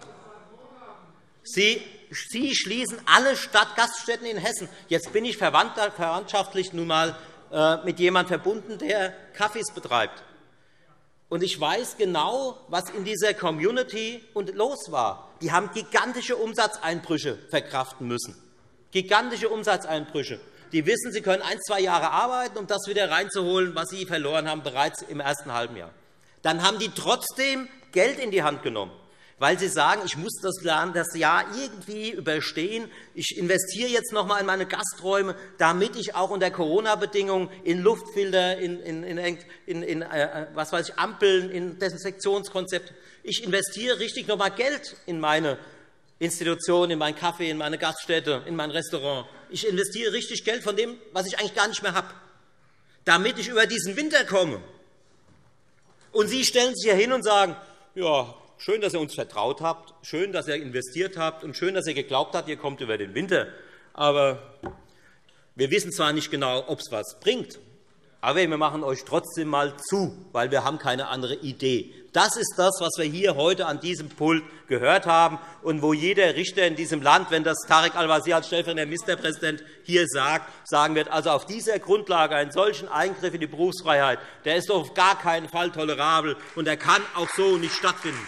Sie schließen alle Stadtgaststätten in Hessen. Jetzt bin ich verwandtschaftlich nun einmal mit jemandem verbunden, der Cafés betreibt. Und ich weiß genau, was in dieser Community los war. Die haben gigantische Umsatzeinbrüche verkraften müssen. Gigantische Umsatzeinbrüche. Die wissen, sie können 1, 2 Jahre arbeiten, um das wieder reinzuholen, was sie verloren haben, bereits im ersten halben Jahr. Dann haben die trotzdem Geld in die Hand genommen, weil sie sagen, ich muss das Jahr irgendwie überstehen. Ich investiere jetzt noch einmal in meine Gasträume, damit ich auch unter Corona-Bedingungen in Luftfilter, in Ampeln, in Desinfektionskonzepte, ich investiere richtig noch einmal Geld in meine Institution, in meinen Café, in meine Gaststätte, in mein Restaurant. Ich investiere richtig Geld von dem, was ich eigentlich gar nicht mehr habe, damit ich über diesen Winter komme. Und Sie stellen sich hier hin und sagen, ja, schön, dass ihr uns vertraut habt, schön, dass ihr investiert habt und schön, dass ihr geglaubt habt, ihr kommt über den Winter. Aber wir wissen zwar nicht genau, ob es etwas bringt, aber wir machen euch trotzdem einmal zu, weil wir haben keine andere Idee. Das ist das, was wir hier heute an diesem Pult gehört haben und wo jeder Richter in diesem Land, wenn das Tarek Al-Wazir als stellvertretender Ministerpräsident hier sagt, sagen wird, also auf dieser Grundlage einen solchen Eingriff in die Berufsfreiheit, der ist auf gar keinen Fall tolerabel, und der kann auch so nicht stattfinden.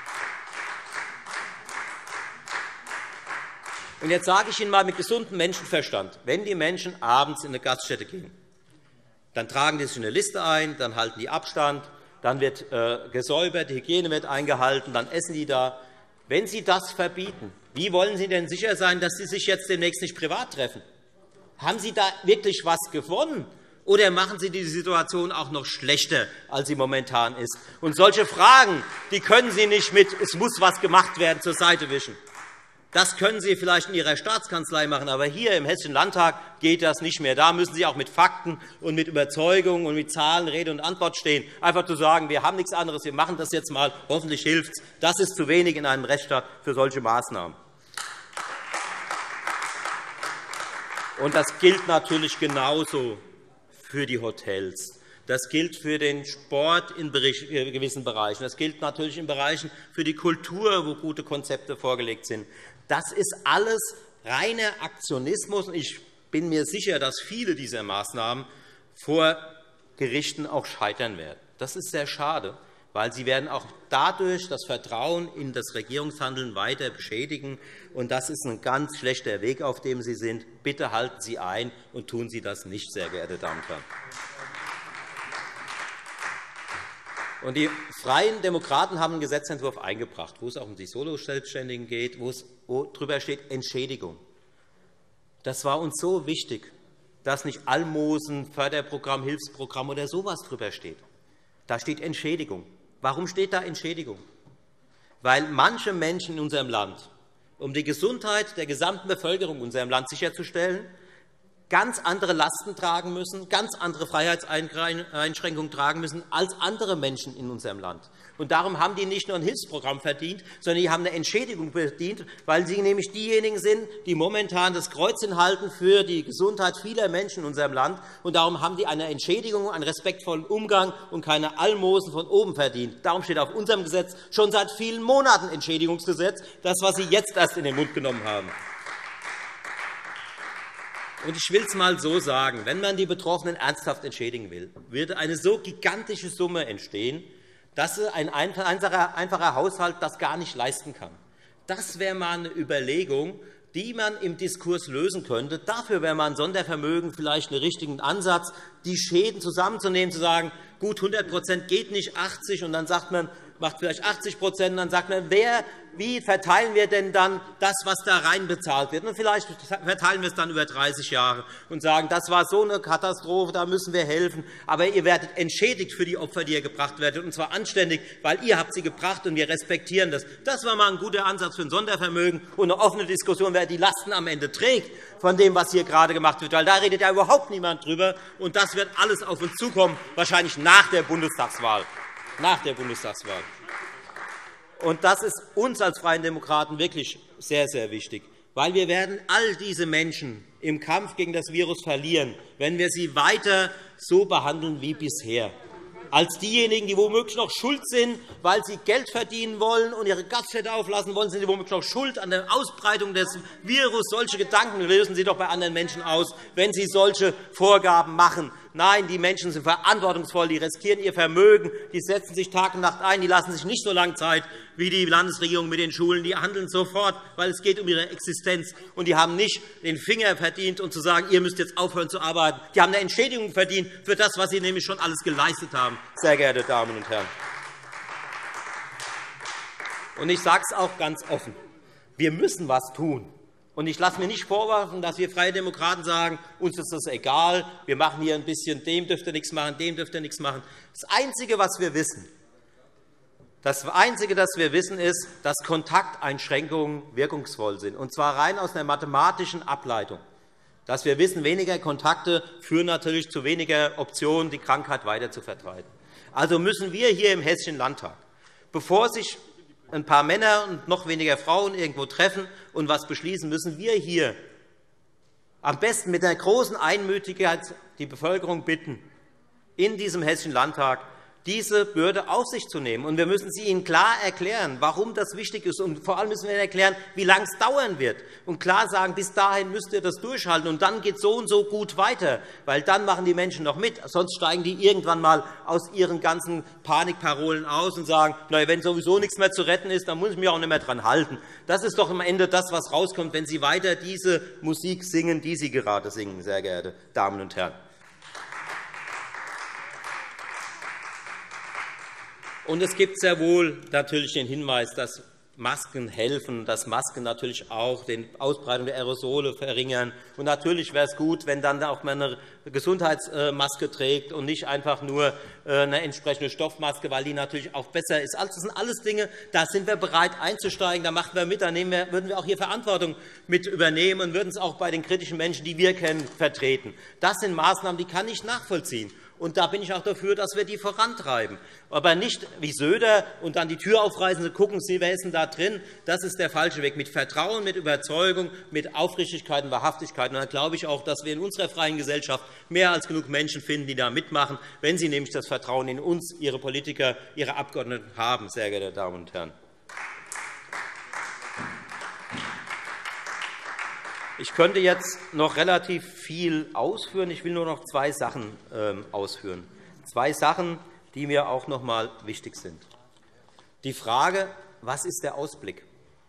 Und jetzt sage ich Ihnen einmal mit gesundem Menschenverstand, wenn die Menschen abends in eine Gaststätte gehen, dann tragen die sich in eine Liste ein, dann halten die Abstand, dann wird gesäubert, die Hygiene wird eingehalten, dann essen die da. Wenn Sie das verbieten, Wie wollen Sie denn sicher sein, dass Sie sich jetzt demnächst nicht privat treffen? Haben Sie da wirklich etwas gewonnen? Oder machen Sie die Situation auch noch schlechter, als sie momentan ist? Und solche Fragen die können Sie nicht mit »Es muss etwas gemacht werden« zur Seite wischen. Das können Sie vielleicht in Ihrer Staatskanzlei machen, aber hier im Hessischen Landtag geht das nicht mehr. Da müssen Sie auch mit Fakten und mit Überzeugung und mit Zahlen Rede und Antwort stehen. Einfach zu sagen, wir haben nichts anderes, wir machen das jetzt einmal, hoffentlich hilft es. Das ist zu wenig in einem Rechtsstaat für solche Maßnahmen. Und das gilt natürlich genauso für die Hotels. Das gilt für den Sport in gewissen Bereichen. Das gilt natürlich in Bereichen für die Kultur, wo gute Konzepte vorgelegt sind. Das ist alles reiner Aktionismus. Ich bin mir sicher, dass viele dieser Maßnahmen vor Gerichten auch scheitern werden. Das ist sehr schade, weil sie werden auch dadurch das Vertrauen in das Regierungshandeln weiter beschädigen. Und das ist ein ganz schlechter Weg, auf dem Sie sind. Bitte halten Sie ein und tun Sie das nicht, sehr geehrte Damen und Herren. Und die Freien Demokraten haben einen Gesetzentwurf eingebracht, wo es auch um die Solo-Selbstständigen geht, wo drüber steht Entschädigung. Das war uns so wichtig, dass nicht Almosen, Förderprogramm, Hilfsprogramm oder so etwas drüber steht. Da steht Entschädigung. Warum steht da Entschädigung? Weil manche Menschen in unserem Land, um die Gesundheit der gesamten Bevölkerung in unserem Land sicherzustellen, ganz andere Lasten tragen müssen, ganz andere Freiheitseinschränkungen tragen müssen als andere Menschen in unserem Land. Und darum haben die nicht nur ein Hilfsprogramm verdient, sondern die haben eine Entschädigung verdient, weil sie nämlich diejenigen sind, die momentan das Kreuz hinhalten für die Gesundheit vieler Menschen in unserem Land. Und darum haben die eine Entschädigung, einen respektvollen Umgang und keine Almosen von oben verdient. Darum steht auf unserem Gesetz schon seit vielen Monaten Entschädigungsgesetz, das, was Sie jetzt erst in den Mund genommen haben. Und ich will es einmal so sagen, wenn man die Betroffenen ernsthaft entschädigen will, würde eine so gigantische Summe entstehen, dass ein einfacher Haushalt das gar nicht leisten kann. Das wäre einmal eine Überlegung, die man im Diskurs lösen könnte. Dafür wäre mal ein Sondervermögen vielleicht einen richtigen Ansatz, die Schäden zusammenzunehmen, zu sagen, gut, 100% geht nicht, 80%, und dann sagt man, macht vielleicht 80%, und dann sagt man, wie verteilen wir denn dann das, was da reinbezahlt wird? Und vielleicht verteilen wir es dann über 30 Jahre und sagen, das war so eine Katastrophe, da müssen wir helfen. Aber ihr werdet entschädigt für die Opfer, die ihr gebracht werdet, und zwar anständig, weil ihr habt sie gebracht und wir respektieren das. Das war einmal ein guter Ansatz für ein Sondervermögen und eine offene Diskussion, wer die Lasten am Ende trägt von dem, was hier gerade gemacht wird. Weil da redet ja überhaupt niemand drüber. Und das wird alles auf uns zukommen, wahrscheinlich nach der Bundestagswahl. Und das ist uns als Freien Demokraten wirklich sehr, sehr wichtig, weil wir werden all diese Menschen im Kampf gegen das Virus verlieren, wenn wir sie weiter so behandeln wie bisher. Als diejenigen, die womöglich noch schuld sind, weil sie Geld verdienen wollen und ihre Gaststätte auflassen wollen, sind sie womöglich noch schuld an der Ausbreitung des Virus. Solche Gedanken lösen Sie doch bei anderen Menschen aus, wenn Sie solche Vorgaben machen. Nein, die Menschen sind verantwortungsvoll, die riskieren ihr Vermögen, die setzen sich Tag und Nacht ein, die lassen sich nicht so lange Zeit wie die Landesregierung mit den Schulen. Die handeln sofort, weil es geht um ihre Existenz. Und die haben nicht den Finger verdient, um zu sagen, ihr müsst jetzt aufhören zu arbeiten. Die haben eine Entschädigung verdient für das, was sie nämlich schon alles geleistet haben, sehr geehrte Damen und Herren. Und ich sage es auch ganz offen. Wir müssen etwas tun. Und ich lasse mir nicht vorwerfen, dass wir Freie Demokraten sagen, uns ist das egal, wir machen hier ein bisschen, dem dürft ihr nichts machen, dem dürft ihr nichts machen. Das Einzige, was wir wissen, ist, dass Kontakteinschränkungen wirkungsvoll sind, und zwar rein aus einer mathematischen Ableitung. Dass wir wissen, weniger Kontakte führen natürlich zu weniger Optionen, die Krankheit weiter zu verbreiten. Also müssen wir hier im Hessischen Landtag, bevor sich ein paar Männer und noch weniger Frauen irgendwo treffen und etwas beschließen, müssen wir hier am besten mit einer großen Einmütigkeit die Bevölkerung bitten, in diesem Hessischen Landtag diese Bürde auf sich zu nehmen. Und wir müssen sie ihnen klar erklären, warum das wichtig ist. Und vor allem müssen wir ihnen erklären, wie lange es dauern wird. Und klar sagen, bis dahin müsst ihr das durchhalten. Und dann geht es so und so gut weiter. Weil dann machen die Menschen noch mit. Sonst steigen die irgendwann einmal aus ihren ganzen Panikparolen aus und sagen, na, wenn sowieso nichts mehr zu retten ist, dann muss ich mich auch nicht mehr daran halten. Das ist doch am Ende das, was rauskommt, wenn Sie weiter diese Musik singen, die Sie gerade singen, sehr geehrte Damen und Herren. Und es gibt sehr wohl natürlich den Hinweis, dass Masken helfen, dass Masken natürlich auch die Ausbreitung der Aerosole verringern. Und natürlich wäre es gut, wenn dann auch mal eine Gesundheitsmaske trägt und nicht einfach nur eine entsprechende Stoffmaske, weil die natürlich auch besser ist. Das sind alles Dinge, da sind wir bereit einzusteigen, da machen wir mit, da würden wir auch hier Verantwortung mit übernehmen und würden es auch bei den kritischen Menschen, die wir kennen, vertreten. Das sind Maßnahmen, die kann ich nachvollziehen. Und da bin ich auch dafür, dass wir die vorantreiben. Aber nicht wie Söder und dann die Tür aufreißen und gucken Sie, wer ist denn da drin? Das ist der falsche Weg. Mit Vertrauen, mit Überzeugung, mit Aufrichtigkeit und Wahrhaftigkeit. Und dann glaube ich auch, dass wir in unserer freien Gesellschaft mehr als genug Menschen finden, die da mitmachen, wenn sie nämlich das Vertrauen in uns, Ihre Politiker, Ihre Abgeordneten haben, sehr geehrte Damen und Herren. Ich könnte jetzt noch relativ viel ausführen. Ich will nur noch 2 Sachen ausführen. 2 Sachen, die mir auch noch einmal wichtig sind. Die Frage, was ist der Ausblick?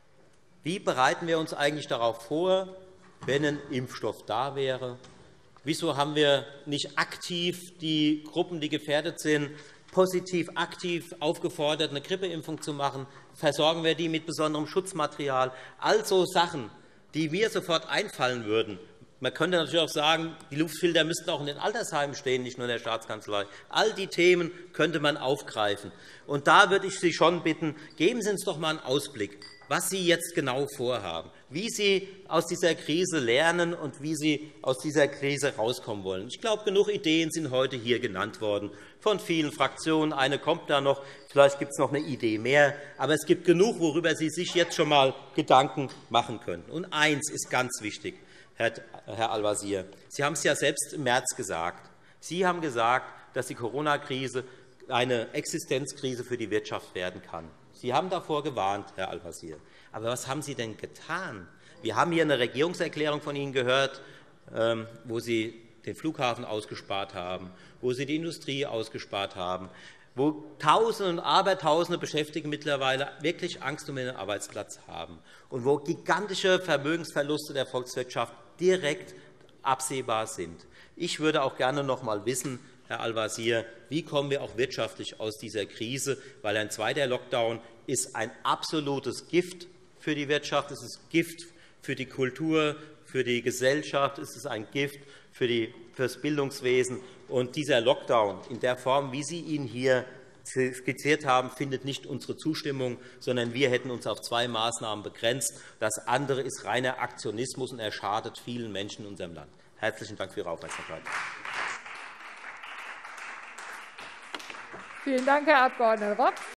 Wie bereiten wir uns eigentlich darauf vor, wenn ein Impfstoff da wäre? Wieso haben wir nicht aktiv die Gruppen, die gefährdet sind, positiv, aktiv aufgefordert, eine Grippeimpfung zu machen? Versorgen wir die mit besonderem Schutzmaterial? All so Sachen, die mir sofort einfallen würden. Man könnte natürlich auch sagen, die Luftfilter müssten auch in den Altersheimen stehen, nicht nur in der Staatskanzlei. All die Themen könnte man aufgreifen. Und da würde ich Sie schon bitten, geben Sie uns doch einmal einen Ausblick, was Sie jetzt genau vorhaben, wie Sie aus dieser Krise lernen und wie Sie aus dieser Krise herauskommen wollen. Ich glaube, genug Ideen sind heute hier genannt worden von vielen Fraktionen. Eine kommt da noch. Vielleicht gibt es noch eine Idee mehr. Aber es gibt genug, worüber Sie sich jetzt schon einmal Gedanken machen können. Und eines ist ganz wichtig, Herr Al-Wazir. Sie haben es ja selbst im März gesagt. Sie haben gesagt, dass die Corona-Krise eine Existenzkrise für die Wirtschaft werden kann. Sie haben davor gewarnt, Herr Al-Wazir. Aber was haben Sie denn getan? Wir haben hier eine Regierungserklärung von Ihnen gehört, wo Sie den Flughafen ausgespart haben, wo Sie die Industrie ausgespart haben, wo Tausende und Abertausende Beschäftigte mittlerweile wirklich Angst um ihren Arbeitsplatz haben und wo gigantische Vermögensverluste der Volkswirtschaft direkt absehbar sind. Ich würde auch gerne noch einmal wissen, Herr Al-Wazir, wie kommen wir auch wirtschaftlich aus dieser Krise? Weil ein zweiter Lockdown ist ein absolutes Gift für die Wirtschaft, es ist Gift für die Kultur, für die Gesellschaft, es ist ein Gift für das Bildungswesen. Und dieser Lockdown in der Form, wie Sie ihn hier skizziert haben, findet nicht unsere Zustimmung, sondern wir hätten uns auf 2 Maßnahmen begrenzt. Das andere ist reiner Aktionismus, und er schadet vielen Menschen in unserem Land. Herzlichen Dank für Ihre Aufmerksamkeit. Vielen Dank, Herr Abg. Rock.